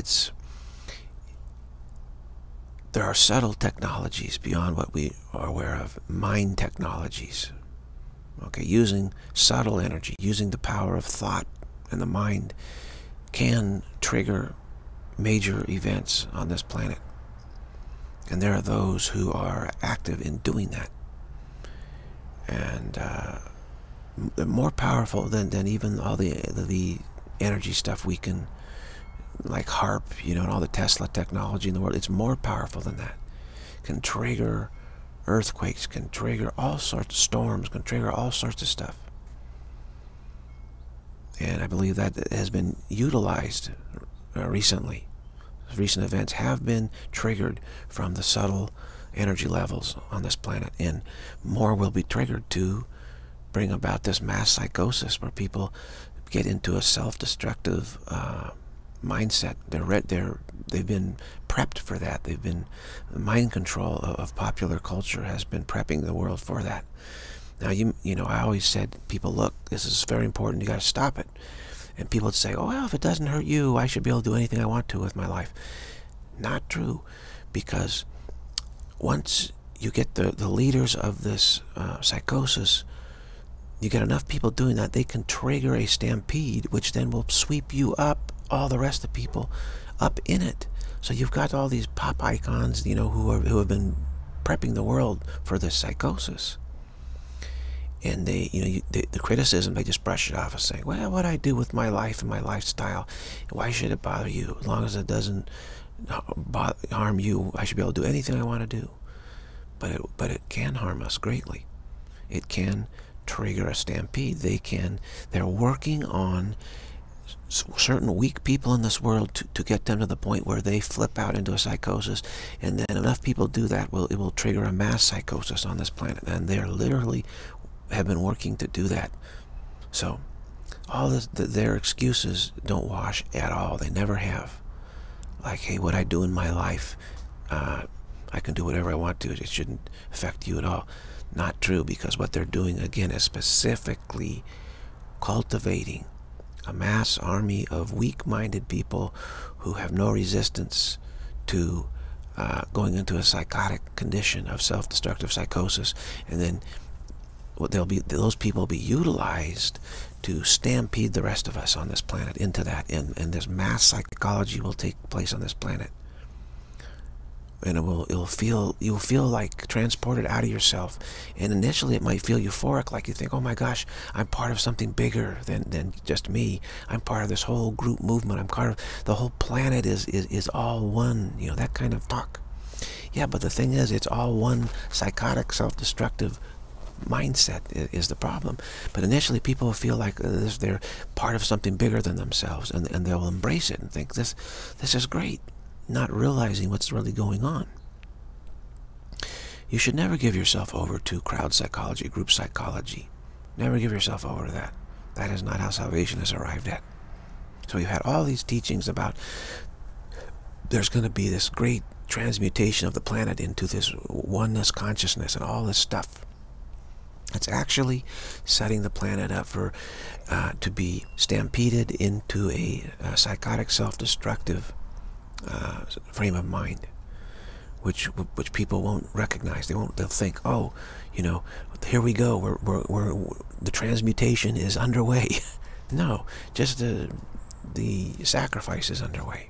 There are subtle technologies beyond what we are aware of. Mind technologies. Okay, using subtle energy, using the power of thought and the mind, can trigger major events on this planet. And there are those who are active in doing that. And they're more powerful than even all the energy stuff we can, like HAARP, you know, and all the Tesla technology in the world. It's more powerful than that. Can trigger earthquakes, can trigger all sorts of storms, can trigger all sorts of stuff. And I believe that has been utilized recently. Recent events have been triggered from the subtle energy levels on this planet, and more will be triggered to bring about this mass psychosis where people get into a self-destructive mindset. They've been prepped for that. They've been, mind control of popular culture has been prepping the world for that. Now, you know, I always said, people, look, this is very important. You got to stop it. And people would say, oh, well, if it doesn't hurt you, I should be able to do anything I want to with my life. Not true, because once you get the leaders of this psychosis, you get enough people doing that, they can trigger a stampede, which then will sweep you up, all the rest of the people up in it. So you've got all these pop icons, you know, who have been prepping the world for this psychosis. And they, you know, the criticism, they just brush it off and say, well, what I do with my life and my lifestyle, why should it bother you? As long as it doesn't harm you, I should be able to do anything I want to do. But it can harm us greatly. It can trigger a stampede. They're working on certain weak people in this world to get them to the point where they flip out into a psychosis, and then enough people do that, it will trigger a mass psychosis on this planet. And they're literally have been working to do that. So all their excuses don't wash at all. They never have. Like, hey, what I do in my life, I can do whatever I want to. It shouldn't affect you at all. Not true, because what they're doing, again, is specifically cultivating a mass army of weak-minded people who have no resistance to going into a psychotic condition of self-destructive psychosis. And then those people will be utilized to stampede the rest of us on this planet into that, and this mass psychology will take place on this planet. And you'll feel like transported out of yourself. And initially it might feel euphoric, like you think, oh my gosh, I'm part of something bigger than just me. I'm part of this whole group movement. I'm part of the whole planet is all one, you know, that kind of talk. Yeah, but the thing is, it's all one psychotic, self-destructive mindset is the problem. But initially people feel like they're part of something bigger than themselves, and they'll embrace it and think this is great, not realizing what's really going on. You should never give yourself over to crowd psychology, group psychology. Never give yourself over to that. That is not how salvation is arrived at. So we've had all these teachings about there's going to be this great transmutation of the planet into this oneness consciousness and all this stuff. It's actually setting the planet up for to be stampeded into a psychotic, self-destructive frame of mind, which people won't recognize. They'll think, oh, you know, here we go. We're the transmutation is underway. No, just the sacrifice is underway.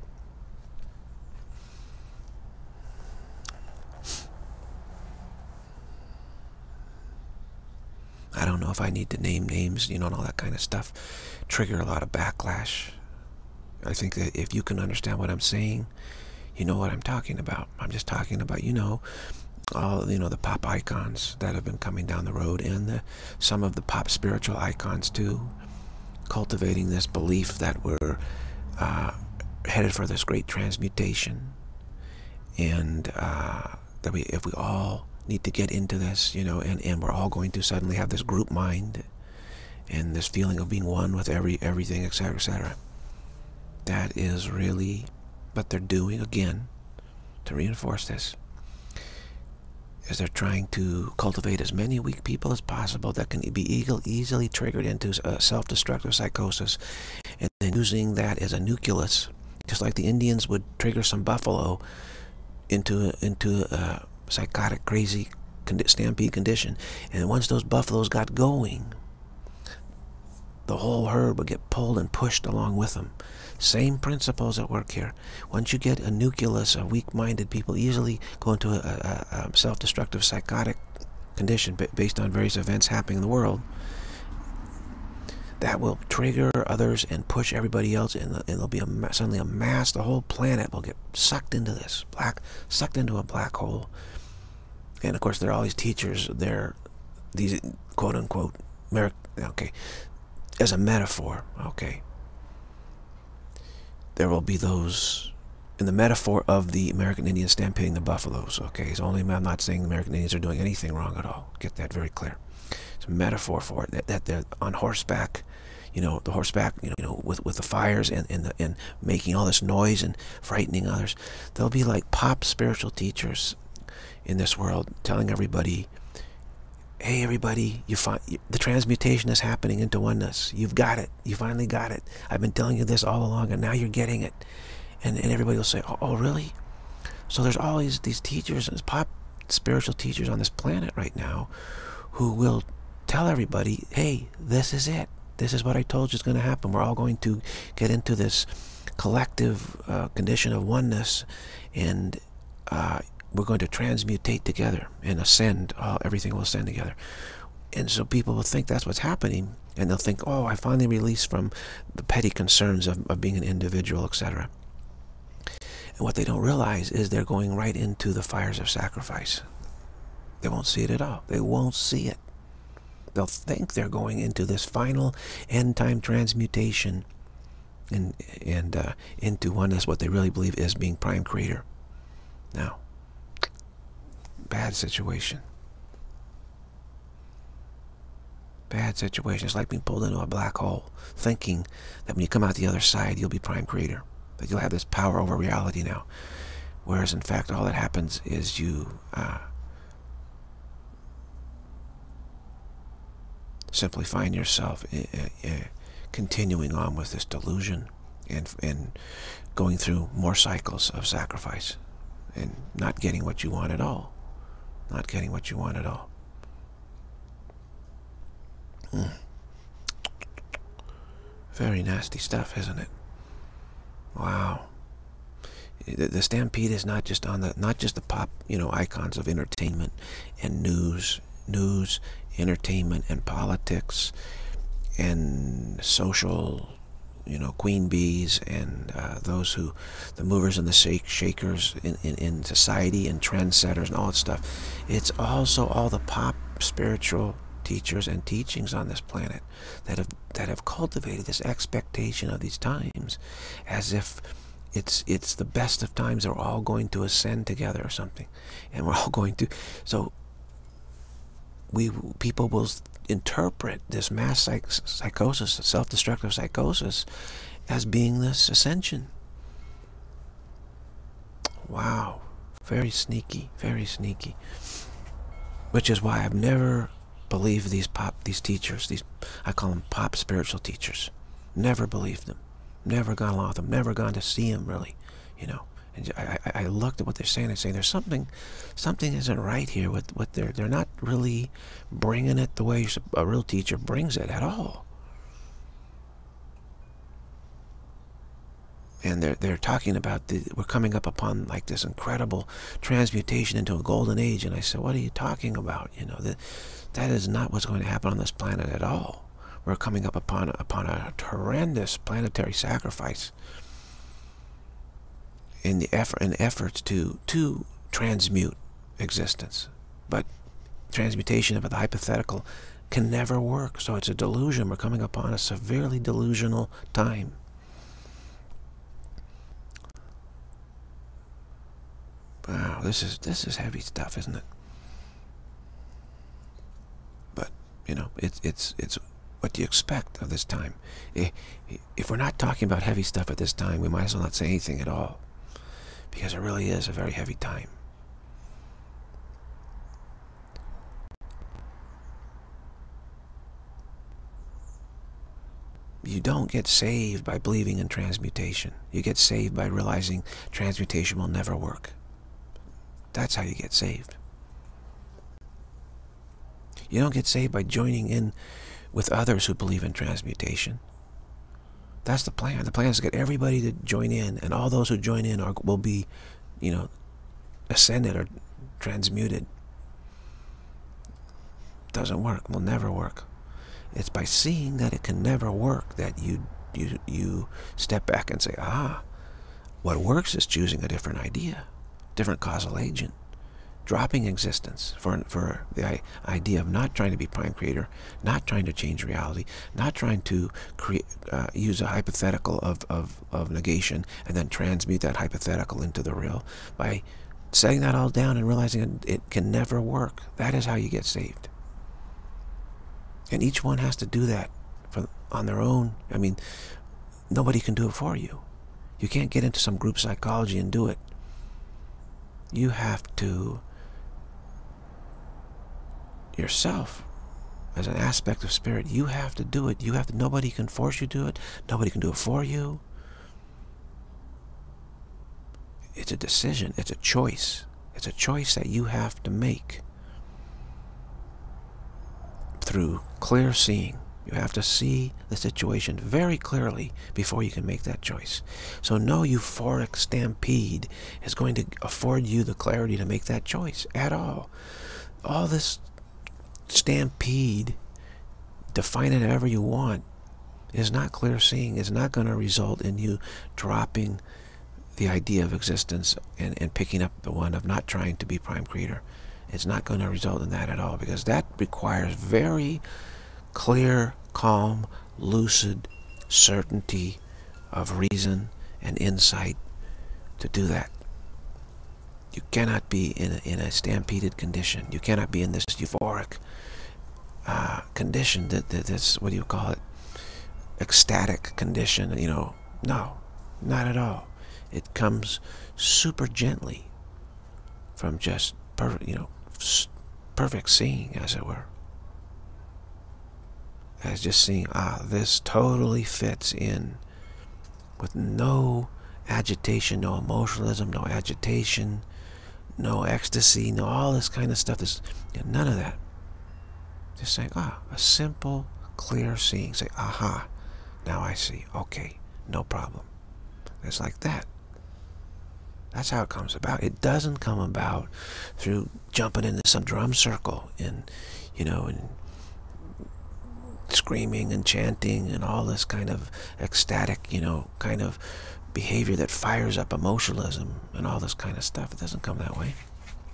I don't know if I need to name names, you know, and all that kind of stuff. Trigger a lot of backlash. I think that if you can understand what I'm saying, you know what I'm talking about. I'm just talking about, you know, all, you know, the pop icons that have been coming down the road, and some of the pop spiritual icons too, cultivating this belief that we're headed for this great transmutation, and that if we all need to get into this, you know, and we're all going to suddenly have this group mind and this feeling of being one with everything, etc., etc. That is really what they're doing, again, to reinforce this, is they're trying to cultivate as many weak people as possible that can be easily triggered into a self-destructive psychosis, and then using that as a nucleus, just like the Indians would trigger some buffalo into a psychotic, crazy stampede condition. And once those buffaloes got going, the whole herd would get pulled and pushed along with them. Same principles at work here. Once you get a nucleus of weak-minded people easily go into a self-destructive psychotic condition based on various events happening in the world, that will trigger others and push everybody else, and there'll be suddenly a mass. The whole planet will get sucked into this sucked into a black hole. And of course, there are all these teachers. They're these quote-unquote as a metaphor. There will be those in the metaphor of the American Indians stampeding the buffaloes. I'm not saying the American Indians are doing anything wrong at all. Get that very clear. It's a metaphor for it, that they're on horseback, the horseback, with the fires and making all this noise and frightening others. They'll be like pop spiritual teachers in this world, telling everybody, hey, everybody, the transmutation is happening into oneness. You've got it. You finally got it. I've been telling you this all along, and now you're getting it. And everybody will say, oh, really? So there's always these teachers, pop spiritual teachers on this planet right now, who will tell everybody, hey, this is it. This is what I told you is going to happen. We're all going to get into this collective condition of oneness, and we're going to transmutate together and ascend. Everything will ascend together. And so people will think that's what's happening, and they'll think, oh, I finally released from the petty concerns of being an individual, etc. And what they don't realize is they're going right into the fires of sacrifice. They won't see it at all. They won't see it. They'll think they're going into this final end-time transmutation and into oneness, what they really believe is being prime creator. Now, bad situation. Bad situation. It's like being pulled into a black hole, thinking that when you come out the other side, you'll be prime creator, that you'll have this power over reality now. Whereas, in fact, all that happens is you simply find yourself continuing on with this delusion and going through more cycles of sacrifice and not getting what you want at all. Not getting what you want at all. Very nasty stuff, isn't it? Wow. The stampede is not just the pop, icons of entertainment and news, entertainment and politics and social, queen bees and the movers and the shakers in society and trendsetters and all that stuff. It's also all the pop spiritual teachers and teachings on this planet that have cultivated this expectation of these times as if it's the best of times. They're all going to ascend together or something, and we're all going to. So people will interpret this mass psychosis, self-destructive psychosis, as being this ascension. Wow, very sneaky, very sneaky. Which is why I've never believed these teachers. I call them pop spiritual teachers. Never believed them. Never gone along with them. Never gone to see them, really. And I looked at what they're saying and saying there's something isn't right here with what they're not really bringing it the way a real teacher brings it at all. And they're talking about we're coming up upon like this incredible transmutation into a golden age, and I said, what are you talking about? That is not what's going to happen on this planet at all. We're coming up upon a horrendous planetary sacrifice in the efforts to transmute existence. But transmutation of the hypothetical can never work. So it's a delusion. We're coming upon a severely delusional time. Wow, this is heavy stuff, isn't it? But it's what do you expect of this time? If we're not talking about heavy stuff at this time, we might as well not say anything at all, because it really is a very heavy time. You don't get saved by believing in transmutation. You get saved by realizing transmutation will never work. That's how you get saved. You don't get saved by joining in with others who believe in transmutation. That's the plan. The plan is to get everybody to join in, and all those who join in will be, ascended or transmuted. Doesn't work. Will never work. It's by seeing that it can never work that you step back and say, what works is choosing a different idea, different causal agent, dropping existence for the idea of not trying to be prime creator, not trying to change reality, not trying to use a hypothetical of negation and then transmute that hypothetical into the real. By setting that all down and realizing it can never work, that is how you get saved. And each one has to do that on their own. I mean, nobody can do it for you. You can't get into some group psychology and do it. You have to, yourself, as an aspect of spirit, you have to do it. Nobody can force you to do it. Nobody can do it for you. It's a decision. It's a choice. It's a choice that you have to make through clear seeing. You have to see the situation very clearly before you can make that choice. So no euphoric stampede is going to afford you the clarity to make that choice at all. All this stampede, define it however you want, is not clear seeing, is not going to result in you dropping the idea of existence and picking up the one of not trying to be prime creator. It's not going to result in that at all, because that requires very clear, calm, lucid certainty of reason and insight to do that. You cannot be in a stampeded condition. You cannot be in this euphoric condition, that's, what do you call it, ecstatic condition, no, not at all. It comes super gently from just perfect seeing, as it were. As just seeing, this totally fits in, with no agitation, no emotionalism, no agitation, no ecstasy, no all this kind of stuff. None of that. Just saying, a simple, clear seeing. Say, aha, now I see. Okay, no problem. It's like that. That's how it comes about. It doesn't come about through jumping into some drum circle and screaming and chanting and all this kind of ecstatic, kind of behavior that fires up emotionalism and all this kind of stuff. It doesn't come that way.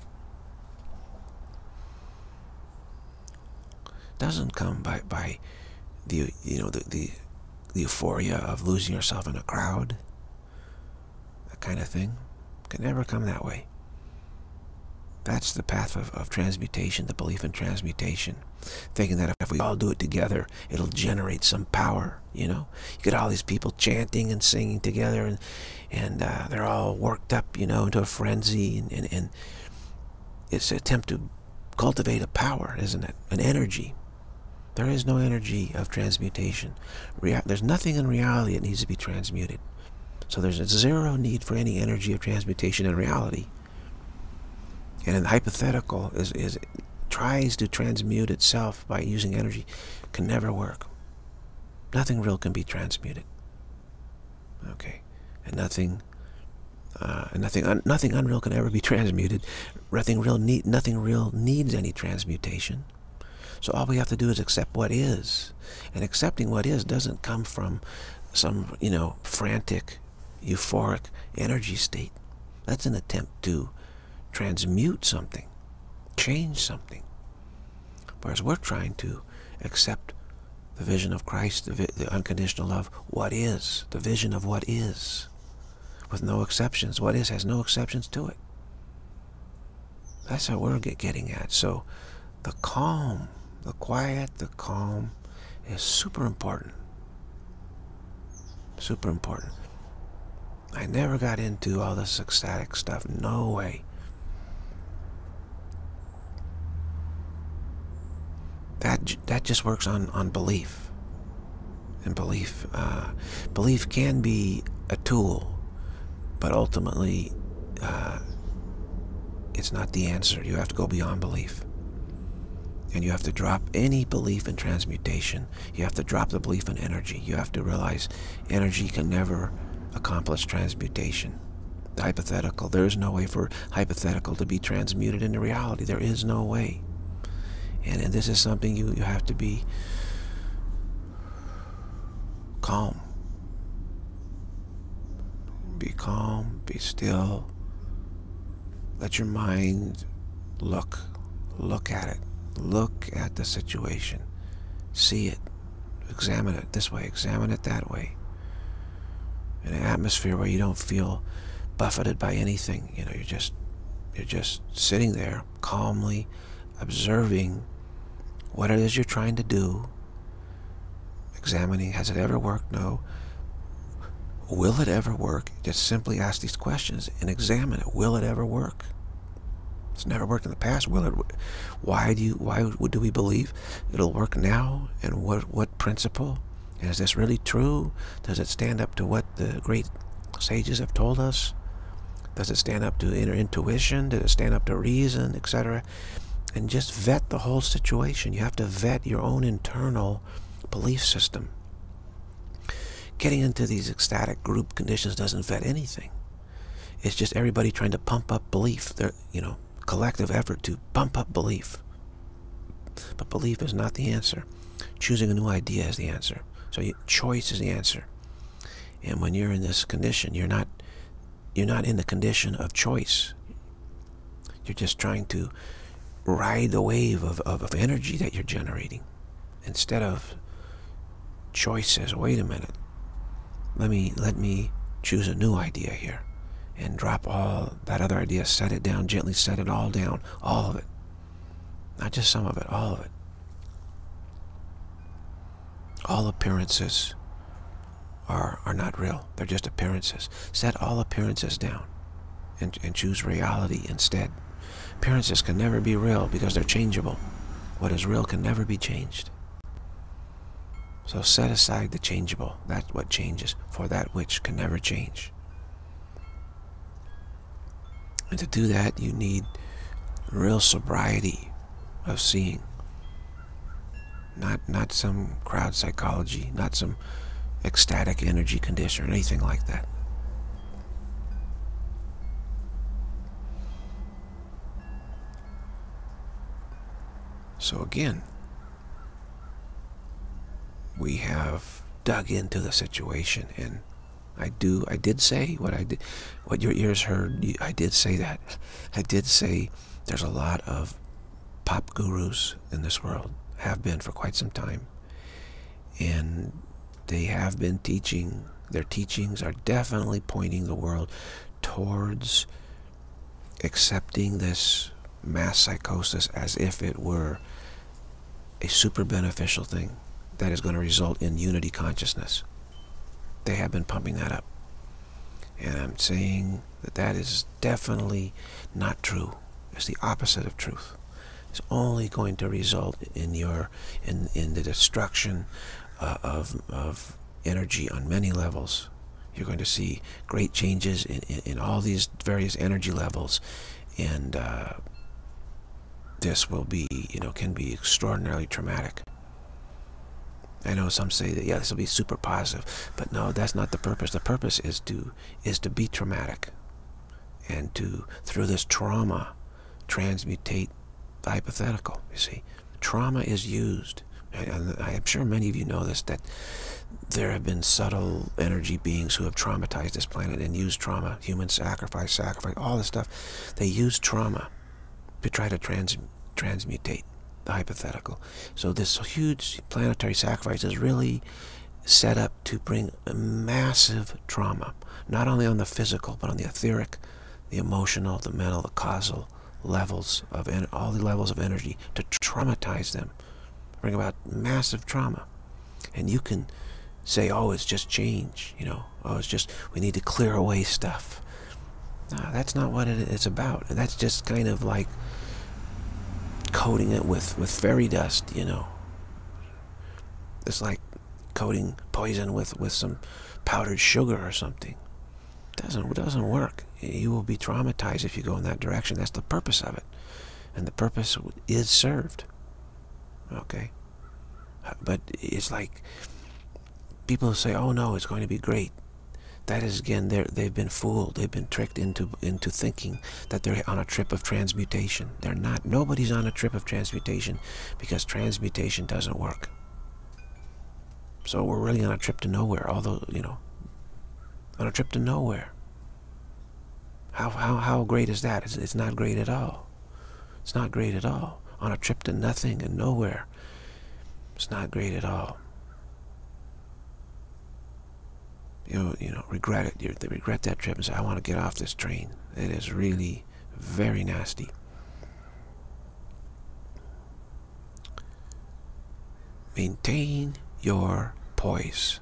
It doesn't come by the euphoria of losing yourself in a crowd. That kind of thing. It can never come that way. That's the path of transmutation, the belief in transmutation. Thinking that if we all do it together, it'll generate some power, You get all these people chanting and singing together, and they're all worked up, into a frenzy, and it's an attempt to cultivate a power, isn't it? An energy. There is no energy of transmutation. There's nothing in reality that needs to be transmuted. So there's zero need for any energy of transmutation in reality. And in the hypothetical tries to transmute itself by using energy, can never work. Nothing real can be transmuted. Okay, and nothing unreal can ever be transmuted. Nothing real needs any transmutation. So all we have to do is accept what is, and accepting what is doesn't come from some frantic, euphoric energy state. That's an attempt to transmute something, change something. Whereas we're trying to accept the vision of Christ, the unconditional love, what is, the vision of what is, with no exceptions. What is has no exceptions to it. That's what we're getting at. So the calm, the quiet, the calm is super important. Super important. I never got into all this ecstatic stuff. No way. That just works on belief. And belief can be a tool, but ultimately it's not the answer. You have to go beyond belief. And you have to drop any belief in transmutation. You have to drop the belief in energy. You have to realize energy can never accomplish transmutation. The hypothetical, there is no way for hypothetical to be transmuted into reality. There is no way. And this is something you have to be calm. Be calm, be still. Let your mind look at it. Look at the situation. See it. Examine it this way. Examine it that way. In an atmosphere where you don't feel buffeted by anything. You know, you're just sitting there calmly observing what it is you're trying to do. Examining, has it ever worked? No. Will it ever work? Just simply ask these questions and examine it. Will it ever work? It's never worked in the past. Will it? Why do we believe it'll work now? And what principle? And is this really true? Does it stand up to what the great sages have told us? Does it stand up to inner intuition? Does it stand up to reason, etc.? And just vet the whole situation. You have to vet your own internal belief system. Getting into these ecstatic group conditions doesn't vet anything. It's just everybody trying to pump up belief. Collective effort to pump up belief. But belief is not the answer. Choosing a new idea is the answer. So choice is the answer. And when you're in this condition, you're not in the condition of choice. You're just trying to ride the wave of energy that you're generating. Instead of choice says, wait a minute. Let me choose a new idea here. And drop all that other idea, set it down, gently set it all down, all of it. Not just some of it, all of it. All appearances are not real. They're just appearances. Set all appearances down and choose reality instead. Appearances can never be real because they're changeable. What is real can never be changed. So set aside the changeable, that's what changes, for that which can never change. And to do that, you need real sobriety of seeing. Not some crowd psychology, not some ecstatic energy condition or anything like that. So again, we have dug into the situation, and I did say what your ears heard. I did say that. I did say there's a lot of pop gurus in this world, have been for quite some time, and they have been teaching. Their teachings are definitely pointing the world towards accepting this mass psychosis as if it were a super beneficial thing that is going to result in unity consciousness. They have been pumping that up. And I'm saying that is definitely not true. It's the opposite of truth. It's only going to result in the destruction of energy on many levels. You're going to see great changes in all these various energy levels, and this will be, can be extraordinarily traumatic. I know some say that, this will be super positive, but no, that's not the purpose. The purpose is to be traumatic, and to, through this trauma, transmutate the hypothetical. You see, trauma is used. I'm sure many of you know this, that there have been subtle energy beings who have traumatized this planet and used trauma, human sacrifice, all this stuff. They use trauma to try to transmutate the hypothetical. So this huge planetary sacrifice is really set up to bring a massive trauma, not only on the physical, but on the etheric, the emotional, the mental, the causal levels of all the levels of energy, to traumatize them, bring about massive trauma. And you can say, oh, it's just change, oh, it's just, we need to clear away stuff. No, that's not what it's about. That's just kind of like coating it with fairy dust, It's like coating poison with some powdered sugar or something. It doesn't work. You will be traumatized if you go in that direction. That's the purpose of it. And the purpose is served. Okay? But it's like people say, oh no, it's going to be great. That is, again, they've been fooled. They've been tricked into thinking that they're on a trip of transmutation. They're not. Nobody's on a trip of transmutation, because transmutation doesn't work. So we're really on a trip to nowhere, although, on a trip to nowhere. How great is that? It's not great at all. It's not great at all. On a trip to nothing and nowhere. It's not great at all. Regret it. They regret that trip and say, I want to get off this train. It is really very nasty. Maintain your poise.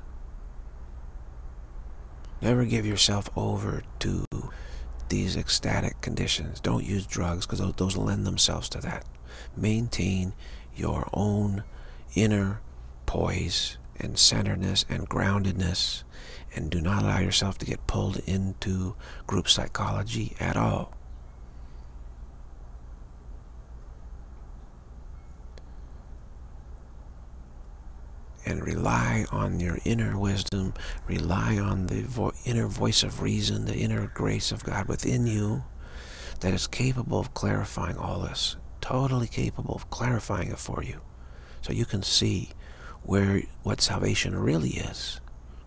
Never give yourself over to these ecstatic conditions. Don't use drugs, because those lend themselves to that. Maintain your own inner poise and centeredness and groundedness, and do not allow yourself to get pulled into group psychology at all. And rely on your inner wisdom, rely on the inner voice of reason, the inner grace of God within you that is capable of clarifying all this, totally capable of clarifying it for you, so you can see what salvation really is,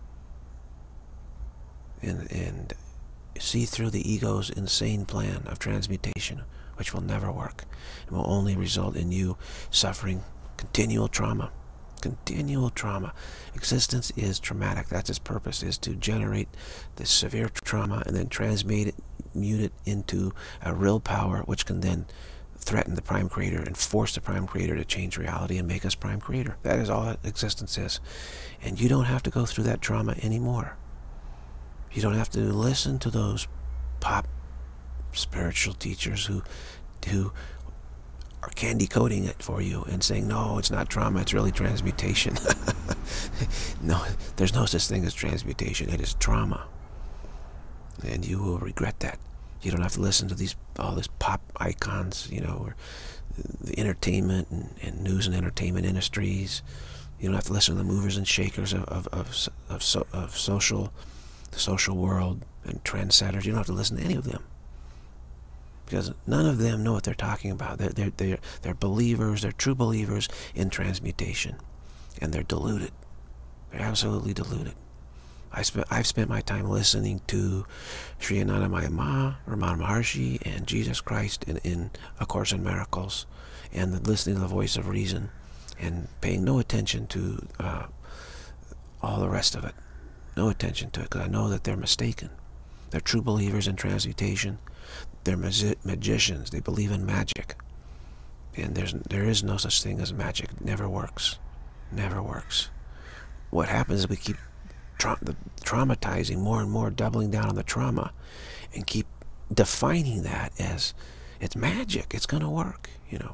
and see through the ego's insane plan of transmutation, which will never work and will only result in you suffering continual trauma. Continual trauma. Existence is traumatic. That's its purpose, is to generate this severe trauma and then mute it into a real power, which can then threaten the Prime Creator and force the Prime Creator to change reality and make us Prime Creator. That is all existence is. And you don't have to go through that trauma anymore. You don't have to listen to those pop spiritual teachers who are candy coating it for you and saying, no, it's not trauma, it's really transmutation. No, there's no such thing as transmutation. It is trauma. And you will regret that. You don't have to listen to all these pop icons, or the entertainment and news and entertainment industries. You don't have to listen to the movers and shakers of the social world and trendsetters. You don't have to listen to any of them, because none of them know what they're talking about. They're believers. They're true believers in transmutation, and they're deluded. They're absolutely deluded. I've spent my time listening to Sri Anandamayi Ma, Ramana Maharshi, and Jesus Christ in A Course in Miracles, and listening to the voice of reason, and paying no attention to all the rest of it. No attention to it, because I know that they're mistaken. They're true believers in transmutation. They're magicians. They believe in magic. And there is no such thing as magic. It never works. Never works. What happens is we keep traumatizing more and more, doubling down on the trauma, and keep defining that as it's magic. It's going to work,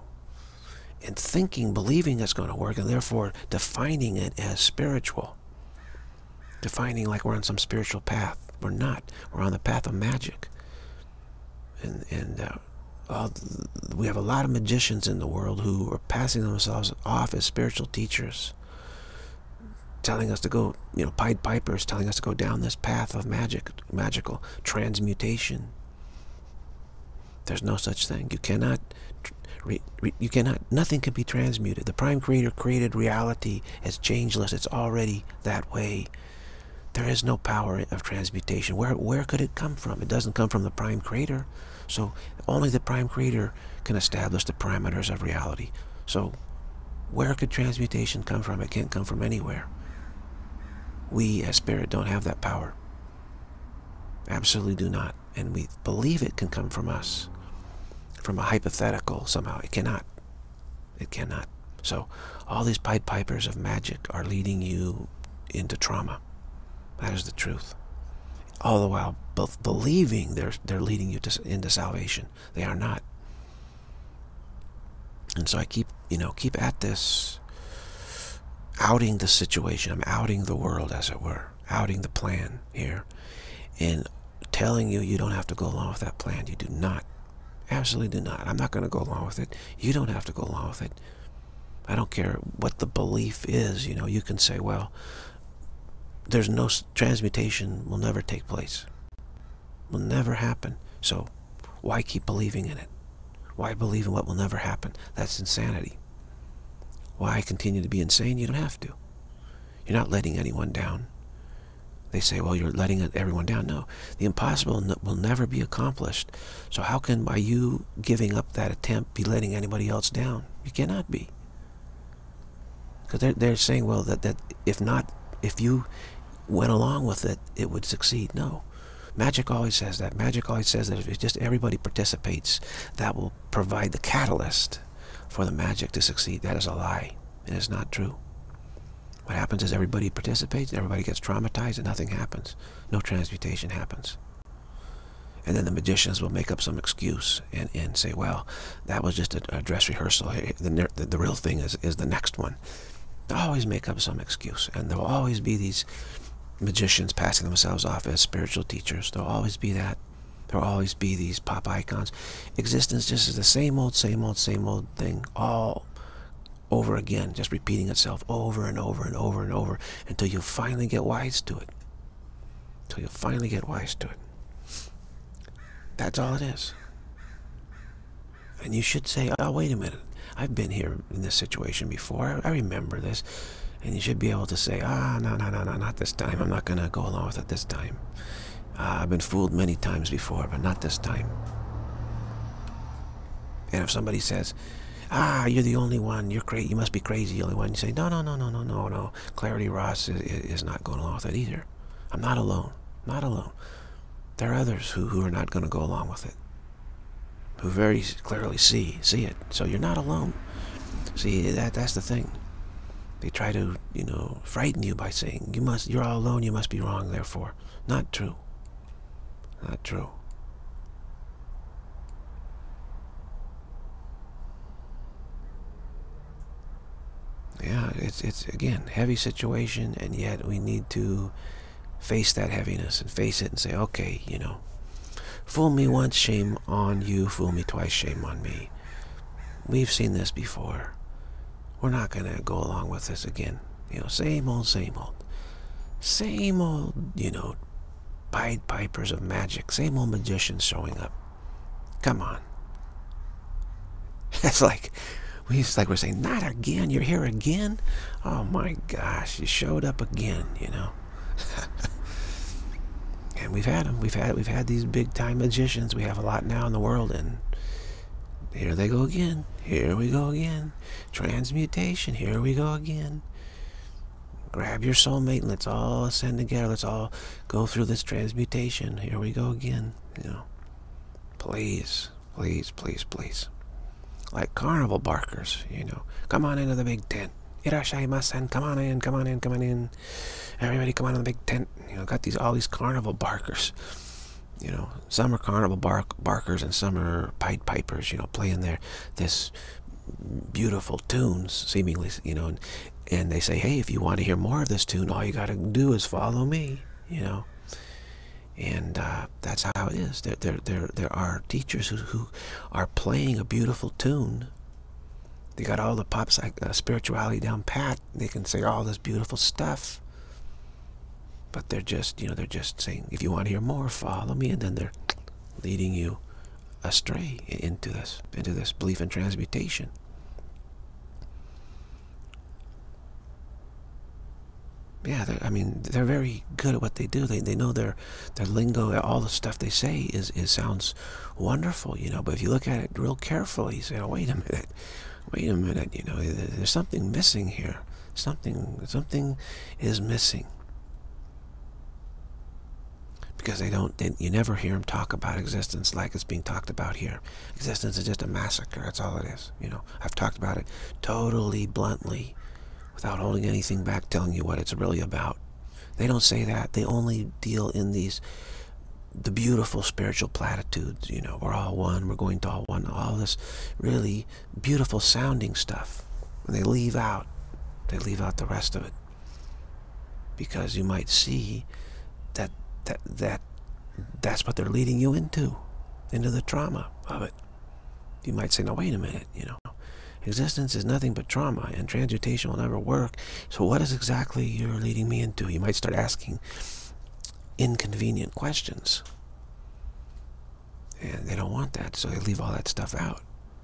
and believing it's going to work, and therefore defining it as spiritual. Defining like we're on some spiritual path. We're not. We're on the path of magic. And we have a lot of magicians in the world who are passing themselves off as spiritual teachers, telling us to go, Pied Pipers telling us to go down this path of magical transmutation. There's no such thing. You cannot, nothing can be transmuted. The Prime Creator created reality as changeless. It's already that way. There is no power of transmutation. Where could it come from? It doesn't come from the Prime Creator. So only the Prime Creator can establish the parameters of reality. So where could transmutation come from? It can't come from anywhere. We as spirit don't have that power. Absolutely do not. And we believe it can come from us, from a hypothetical somehow. It cannot. It cannot. So all these Pied Pipers of magic are leading you into trauma. That is the truth. All the while both believing they're leading you into salvation. They are not. And so I keep at this, outing the situation. I'm outing the world, as it were, outing the plan here, and telling you don't have to go along with that plan. You do not. Absolutely do not. I'm not going to go along with it. You don't have to go along with it. I don't care what the belief is. You can say, well, there's no transmutation, will never take place, will never happen. So why keep believing in it? Why believe in what will never happen? That's insanity. Why continue to be insane? You don't have to. You're not letting anyone down. They say, well, you're letting everyone down. No, the impossible will never be accomplished. So how can, by you giving up that attempt, be letting anybody else down? You cannot be. Because they're saying, well, that if you went along with it, it would succeed. No. Magic always says that. Magic always says that if just everybody participates, that will provide the catalyst for the magic to succeed. That is a lie. It is not true. What happens is everybody participates, everybody gets traumatized, and nothing happens. No transmutation happens. And then the magicians will make up some excuse and say, well, that was just a dress rehearsal. The real thing is the next one. They'll always make up some excuse. And there will always be these magicians passing themselves off as spiritual teachers. There will always be that. There will always be these pop icons. Existence just is the same old thing, all over again, just repeating itself over and over and over and over until you finally get wise to it. Until you finally get wise to it. That's all it is. And you should say, oh, wait a minute. I've been here in this situation before. I remember this. And you should be able to say, no, not this time. I'm not going to go along with it this time. I've been fooled many times before, but not this time. And if somebody says, you're the only one, you're crazy, you must be crazy, the only one, you say, no. Clarity Ross is not going along with it either. I'm not alone. Not alone. There are others who are not going to go along with it, who very clearly see it. So you're not alone. See, that's the thing. They try to, frighten you by saying, you're all alone, you must be wrong, therefore. Not true. Not true. Yeah, it's again, heavy situation, and yet we need to face that heaviness and face it and say, okay, fool me once, shame on you. Fool me twice, shame on me. We've seen this before. We're not going to go along with this again. Same old. Same old, Pied Pipers of magic. Same old magicians showing up. Come on. It's like we're saying, not again. You're here again? Oh my gosh, you showed up again, And we've had them. We've had these big time magicians. We have a lot now in the world, and here they go again. Here we go again. Transmutation. Here we go again. Grab your soulmate and let's all ascend together. Let's all go through this transmutation. Here we go again. Please. Like carnival barkers, Come on into the big tent. Irashaimasen, come on in. Everybody come on in the big tent. Got all these carnival barkers. Some are carnival barkers and some are Pied Pipers, playing this beautiful tunes, seemingly, and they say, hey, if you want to hear more of this tune, all you got to do is follow me, And that's how it is. There are teachers who are playing a beautiful tune. They got all the pop spirituality down pat. They can say all this beautiful stuff. But they're just saying, if you want to hear more, follow me. And then they're leading you astray into this belief in transmutation. Yeah, they're very good at what they do. They know their lingo. All the stuff they say sounds wonderful, But if you look at it real carefully, you say, oh, wait a minute, there's something missing here. Something is missing. Because you never hear them talk about existence like it's being talked about here. Existence is just a massacre. That's all it is. I've talked about it totally bluntly, without holding anything back, telling you what it's really about. They don't say that. They only deal in the beautiful spiritual platitudes. We're all one. We're going to all one. All this really beautiful sounding stuff, and they leave out the rest of it, because you might see that's what they're leading you into the trauma of it. You might say, no, wait a minute, Existence is nothing but trauma, and transmutation will never work. So what is exactly you're leading me into? You might start asking inconvenient questions. And they don't want that, so they leave all that stuff out.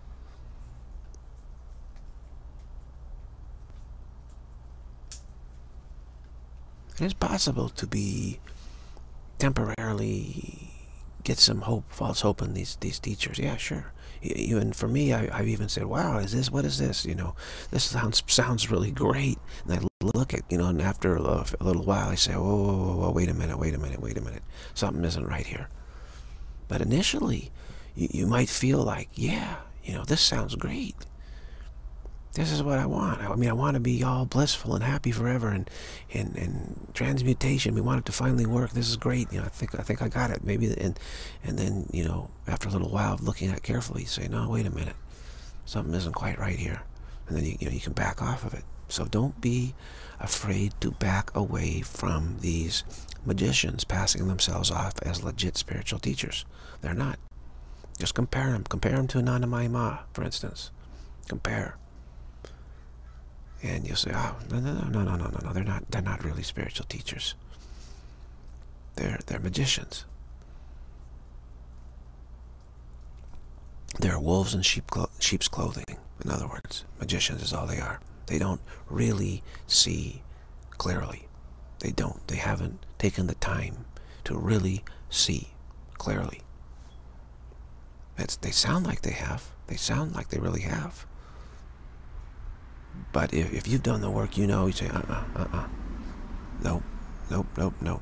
It's possible to be temporarily get some hope, false hope in these teachers. Yeah, sure. Even for me, I've even said, "Wow, what is this? You know, this sounds really great." And I look at, and after a little while, I say, "Whoa, wait a minute. Something isn't right here." But initially, you might feel like, "Yeah, this sounds great. This is what I want. I mean, I want to be all blissful and happy forever, and transmutation. We want it to finally work. This is great. I think I got it. Maybe." And then after a little while of looking at it carefully, you say, "No, wait a minute. Something isn't quite right here." And then you can back off of it. So don't be afraid to back away from these magicians passing themselves off as legit spiritual teachers. They're not. Just compare them. Compare them to Ananda Ma, for instance. Compare. And you'll say, "Oh, no, they're not really spiritual teachers. They're magicians. They're wolves in sheep's clothing." In other words, magicians is all they are. They don't really see clearly. They don't. They haven't taken the time to really see clearly. They sound like they have. They sound like they really have. But if you've done the work, you say, nope.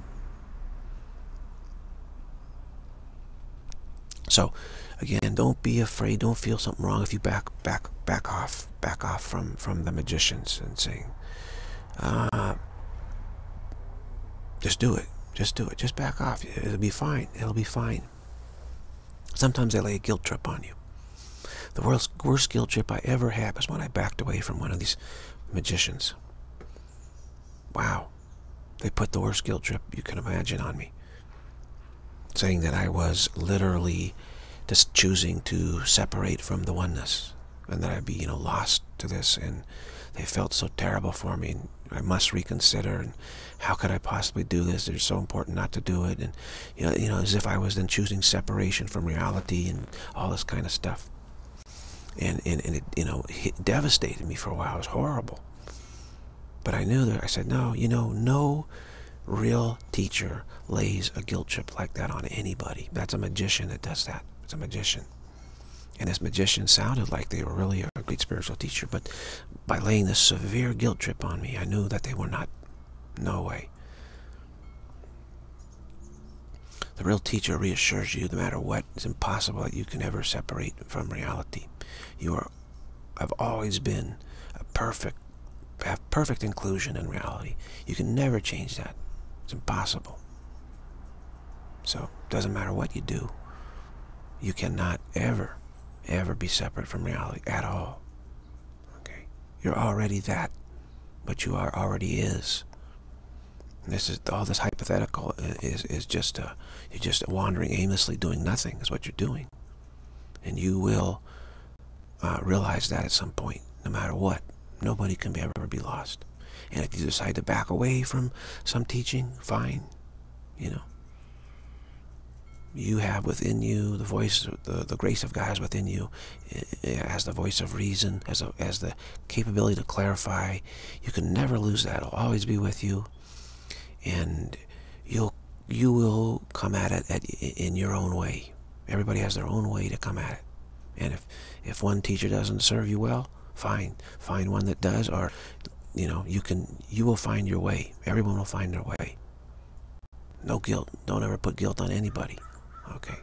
So, again, don't be afraid. Don't feel something wrong if you back off from the magicians and saying, just do it. Just back off. It'll be fine. Sometimes they lay a guilt trip on you. The worst guilt trip I ever had was when I backed away from one of these magicians. Wow. They put the worst guilt trip you can imagine on me, saying that I was literally just choosing to separate from the oneness, and that I'd be, lost to this, and they felt so terrible for me, and I must reconsider, and how could I possibly do this? It's so important not to do it, and as if I was then choosing separation from reality and all this kind of stuff. And it it devastated me for a while. It was horrible. But I knew that I said, no, no real teacher lays a guilt trip like that on anybody. That's a magician that does that. It's a magician. And this magician sounded like they were really a great spiritual teacher, but by laying this severe guilt trip on me, I knew that they were not. No way. The real teacher reassures you, no matter what, it's impossible that you can ever separate from reality. Have always been have perfect inclusion in reality. You can never change that. It's impossible. So it doesn't matter what you do. You cannot ever be separate from reality at all. Okay? You're already that, but you are already is. And this is all this hypothetical is just you're just wandering aimlessly, doing nothing is what you're doing, and you will realize that at some point, no matter what. Nobody can ever be lost. And if you decide to back away from some teaching, fine. You have within you the voice, the grace of God is within you, as the voice of reason, as the capability to clarify. You can never lose that. It'll always be with you, and you will come at it in your own way. Everybody has their own way to come at it. And if one teacher doesn't serve you well, fine. Find one that does, or you will find your way. Everyone will find their way. No guilt. Don't ever put guilt on anybody. Okay.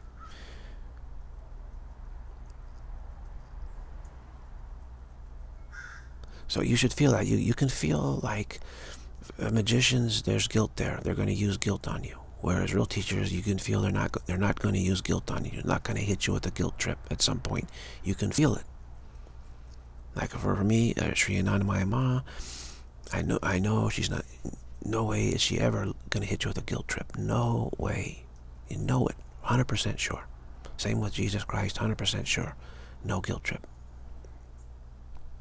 So you should feel that. You can feel like magicians, there's guilt there. They're going to use guilt on you. Whereas real teachers, you can feel they're not going to use guilt on you. They're not going to hit you with a guilt trip at some point. You can feel it. Like for me, Sri Anandamayi Ma, I know she's not. No way is she ever going to hit you with a guilt trip. No way. You know it. 100% sure. Same with Jesus Christ. 100% sure. No guilt trip.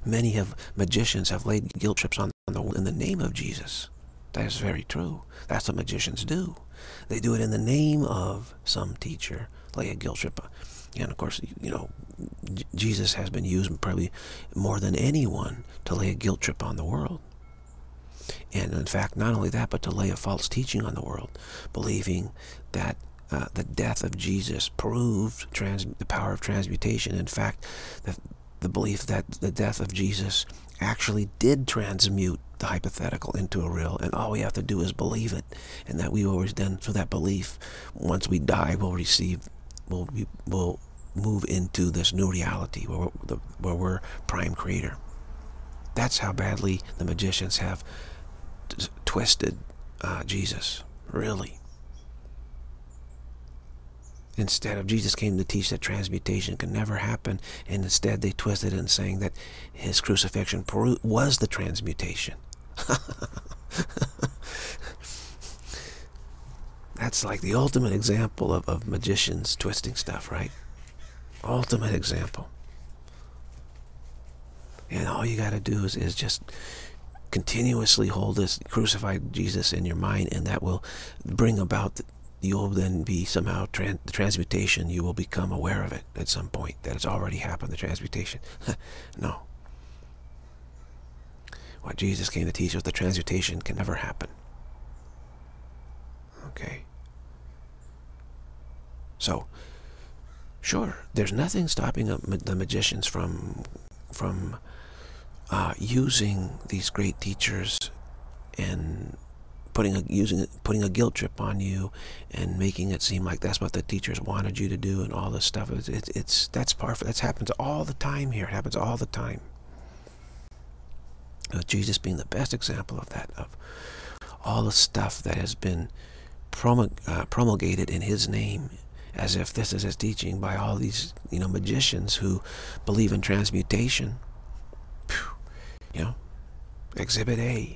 Many magicians have laid guilt trips on the world in the name of Jesus. That is very true. That's what magicians do. They do it in the name of some teacher, lay a guilt trip. And of course, you know, Jesus has been used probably more than anyone to lay a guilt trip on the world. And in fact, not only that, but to lay a false teaching on the world, believing that the death of Jesus proved the power of transmutation. In fact, the belief that the death of Jesus actually did transmute the hypothetical into a real, and all we have to do is believe it, and that we always then, through that belief, once we die, we'll move into this new reality where we're prime creator. That's how badly the magicians have twisted Jesus, really. Instead of, Jesus came to teach that transmutation can never happen, and instead they twisted it in saying that his crucifixion was the transmutation. That's like the ultimate example of magicians twisting stuff, right? Ultimate example. And all you got to do is just continuously hold this crucified Jesus in your mind, and that will bring about you'll then be somehow the transmutation. You will become aware of it at some point, that it's already happened, the transmutation. No. What Jesus came to teach us, the transmutation can never happen. Okay. So, sure, there's nothing stopping the magicians from using these great teachers and putting a guilt trip on you and making it seem like that's what the teachers wanted you to do and all this stuff. That happens all the time here. It happens all the time. Jesus being the best example of that, of all the stuff that has been promulgated in his name, as if this is his teaching, by all these magicians who believe in transmutation. Exhibit A.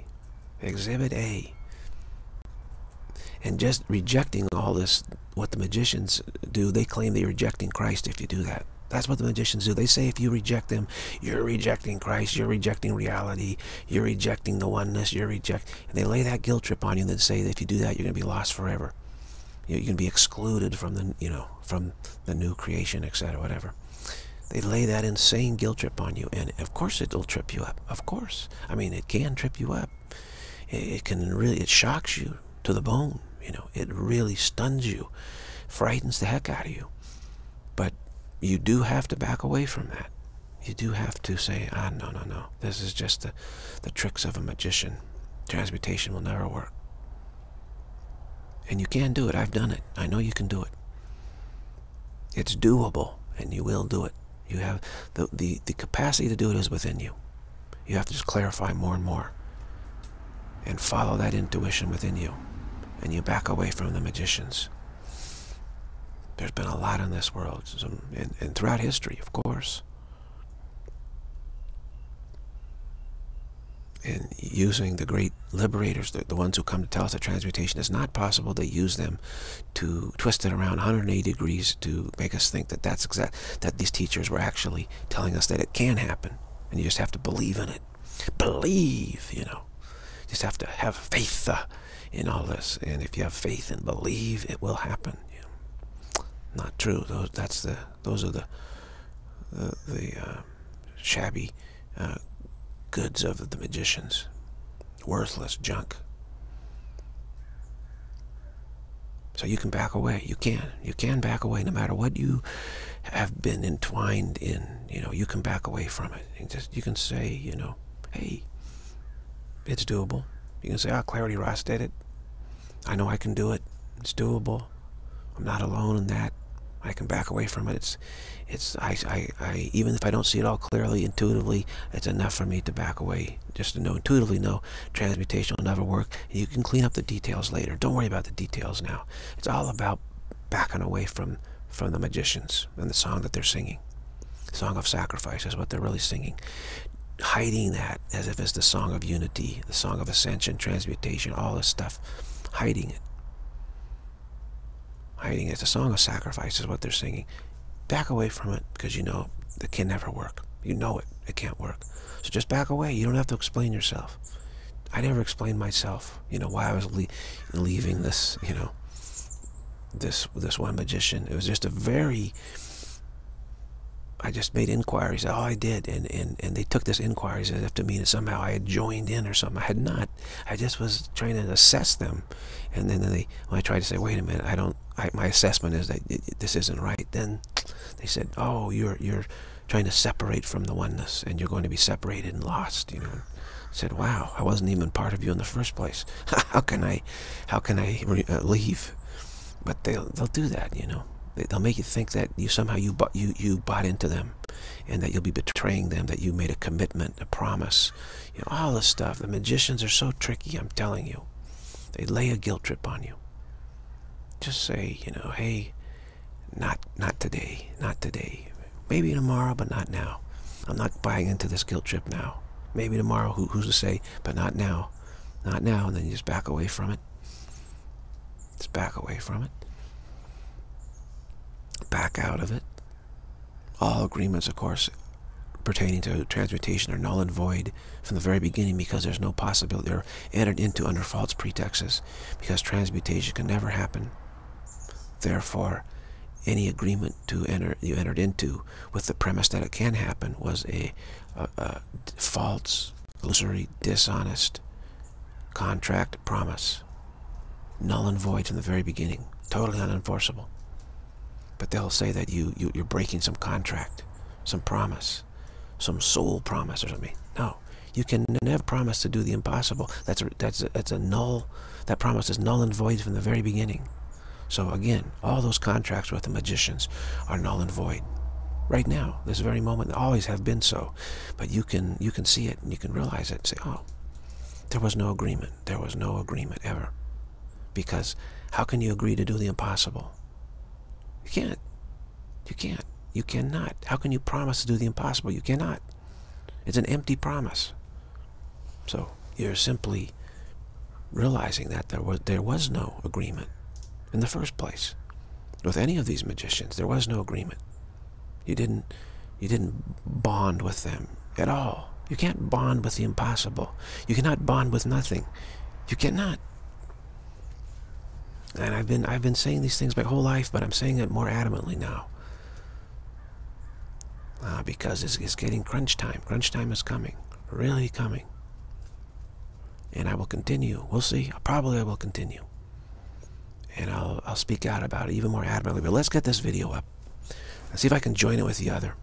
And just rejecting all this, what the magicians do, they claim they're rejecting Christ if you do that. That's what the magicians do. They say if you reject them, you're rejecting Christ, you're rejecting reality, you're rejecting the oneness, and they lay that guilt trip on you and then say that if you do that, you're going to be lost forever. You're going to be excluded from from the new creation, etc., whatever. They lay that insane guilt trip on you, and of course it'll trip you up. Of course. I mean, it can trip you up. It shocks you to the bone. It really stuns you, frightens the heck out of you. But you do have to back away from that. You do have to say, no. This is just the tricks of a magician. Transmutation will never work. And you can do it. I've done it. I know you can do it. It's doable, and you will do it. You have the capacity to do it is within you. You have to just clarify more and more and follow that intuition within you. And you back away from the magicians. There's been a lot in this world, and throughout history, of course. And using the great liberators, the ones who come to tell us that transmutation is not possible, they use them to twist it around 180 degrees to make us think that that these teachers were actually telling us that it can happen. And you just have to believe in it. Believe, You just have to have faith in all this, and if you have faith and believe, it will happen. Not true. Those are the shabby goods of the magicians. Worthless junk. So you can back away. You can back away, no matter what you have been entwined in. You can back away from it. And you can say, hey, it's doable. You can say, Clarity Ross did it. I know I can do it. It's doable. I'm not alone in that. I can back away from it. I even if I don't see it all clearly, intuitively, it's enough for me to back away. Just to intuitively know transmutation will never work. And you can clean up the details later. Don't worry about the details now. It's all about backing away from the magicians and the song that they're singing. Song of sacrifice is what they're really singing. Hiding that as if it's the song of unity, the song of ascension, transmutation, all this stuff. Hiding it. It's a song of sacrifice is what they're singing. Back away from it, because it can never work. You know it. It can't work. So just back away. You don't have to explain yourself. I never explained myself, why I was leaving this, this one magician. It was just I just made inquiries. All I did, and they took this inquiries as if to mean that somehow I had joined in or something. I had not. I just was trying to assess them, and then when I tried to say, wait a minute, my assessment is that this isn't right. Then they said, oh, you're trying to separate from the oneness, and you're going to be separated and lost. I said, wow, I wasn't even part of you in the first place. How can I leave? But they'll do that, They'll make you think that you bought into them, and that you'll be betraying them, that you made a commitment, a promise, all this stuff. The magicians are so tricky, I'm telling you. They lay a guilt trip on you. Just say, hey, not today, not today. Maybe tomorrow, but not now. I'm not buying into this guilt trip now. Maybe tomorrow, who's to say, but not now. Not now, and then you just back away from it. Just back away from it. Back out of it. All agreements, of course, pertaining to transmutation are null and void from the very beginning, because there's no possibility. They're entered into under false pretexts, because transmutation can never happen. Therefore, any agreement you entered into with the premise that it can happen was a false, illusory, dishonest contract, promise. Null and void from the very beginning. Totally unenforceable. But they'll say that you're breaking some contract, some promise, some soul promise or something. No, you can never promise to do the impossible. That's a null. That promise is null and void from the very beginning. So again, all those contracts with the magicians are null and void. Right now, this very moment, always have been so. But you can see it and you can realize it and say, oh, there was no agreement. There was no agreement ever. Because how can you agree to do the impossible? You can't. You can't. You cannot. How can you promise to do the impossible? You cannot. It's an empty promise. So you're simply realizing that there was no agreement in the first place with any of these magicians. There was no agreement. You didn't bond with them at all. You can't bond with the impossible. You cannot bond with nothing. You cannot. And I've been saying these things my whole life, but I'm saying it more adamantly now. Because it's getting crunch time. Crunch time is coming. Really coming. And I will continue. We'll see. Probably I will continue. And I'll speak out about it even more adamantly. But let's get this video up. Let's see if I can join it with the other.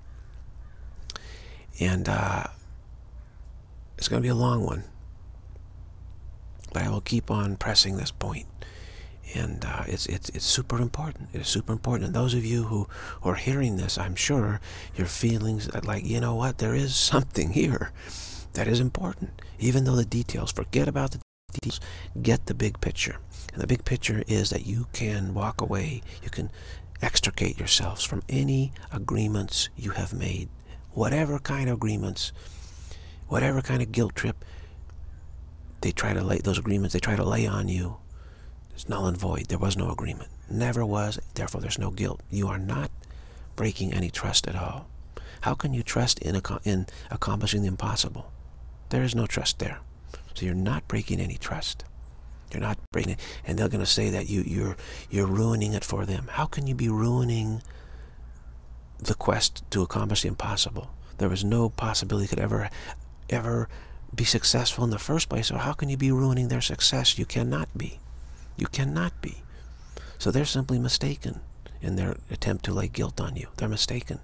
And it's going to be a long one. But I will keep on pressing this point. And it's super important. It is super important. And those of you who are hearing this, I'm sure your feelings like, you know what, there is something here that is important. Even though the details, forget about the details, get the big picture. And the big picture is that you can walk away, you can extricate yourselves from any agreements you have made. Whatever kind of agreements, whatever kind of guilt trip they try to lay, those agreements they try to lay on you, it's null and void. There was no agreement. Never was. Therefore, there's no guilt. You are not breaking any trust at all. How can you trust in accomplishing the impossible? There is no trust there. So you're not breaking any trust. You're not breaking it. And they're going to say that you're ruining it for them. How can you be ruining the quest to accomplish the impossible? There was no possibility you could ever be successful in the first place. So how can you be ruining their success? You cannot be. You cannot be. So they're simply mistaken in their attempt to lay guilt on you. They're mistaken.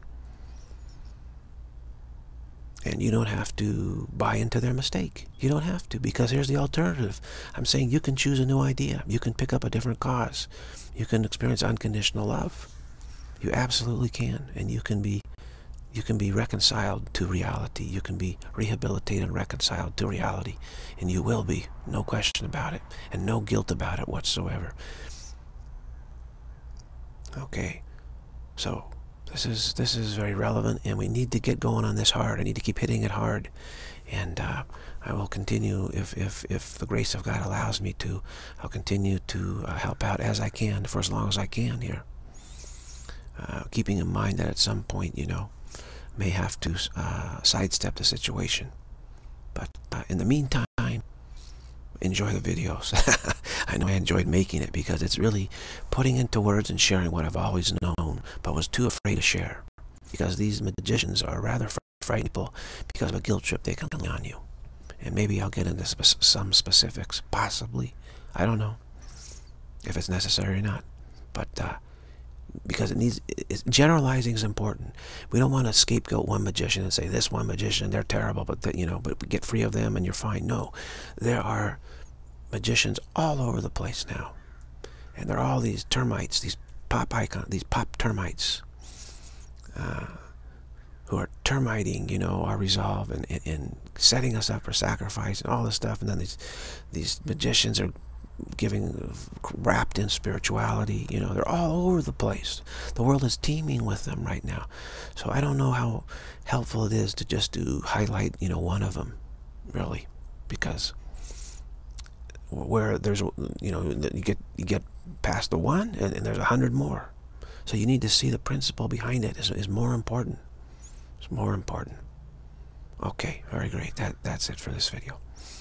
And you don't have to buy into their mistake. You don't have to, because here's the alternative. I'm saying you can choose a new idea. You can pick up a different cause. You can experience unconditional love. You absolutely can. And you can be reconciled to reality. You can be rehabilitated and reconciled to reality. And you will be. No question about it. And no guilt about it whatsoever. Okay. So this is very relevant, and we need to get going on this hard. I need to keep hitting it hard. And I will continue, if the grace of God allows me to, I'll continue to help out as I can for as long as I can here. Keeping in mind that at some point, may have to sidestep the situation. But in the meantime, enjoy the videos. I know I enjoyed making it because it's really putting into words and sharing what I've always known but was too afraid to share. Because these magicians are rather frightening people because of a guilt trip they can lay on you. And maybe I'll get into some specifics, possibly. I don't know if it's necessary or not. But because generalizing is important. We don't want to scapegoat one magician and say this one magician, they're terrible, but but we get free of them and you're fine. No, there are magicians all over the place now, and there are all these termites, these pop termites, who are termiting, our resolve and setting us up for sacrifice and all this stuff. And then these magicians are wrapped in spirituality. They're all over the place. The world is teeming with them right now. So I don't know how helpful it is to just highlight one of them, really, because where there's you get past the one and there's 100 more. So you need to see the principle behind it is more important. It's more important. Okay, very great. That's it for this video.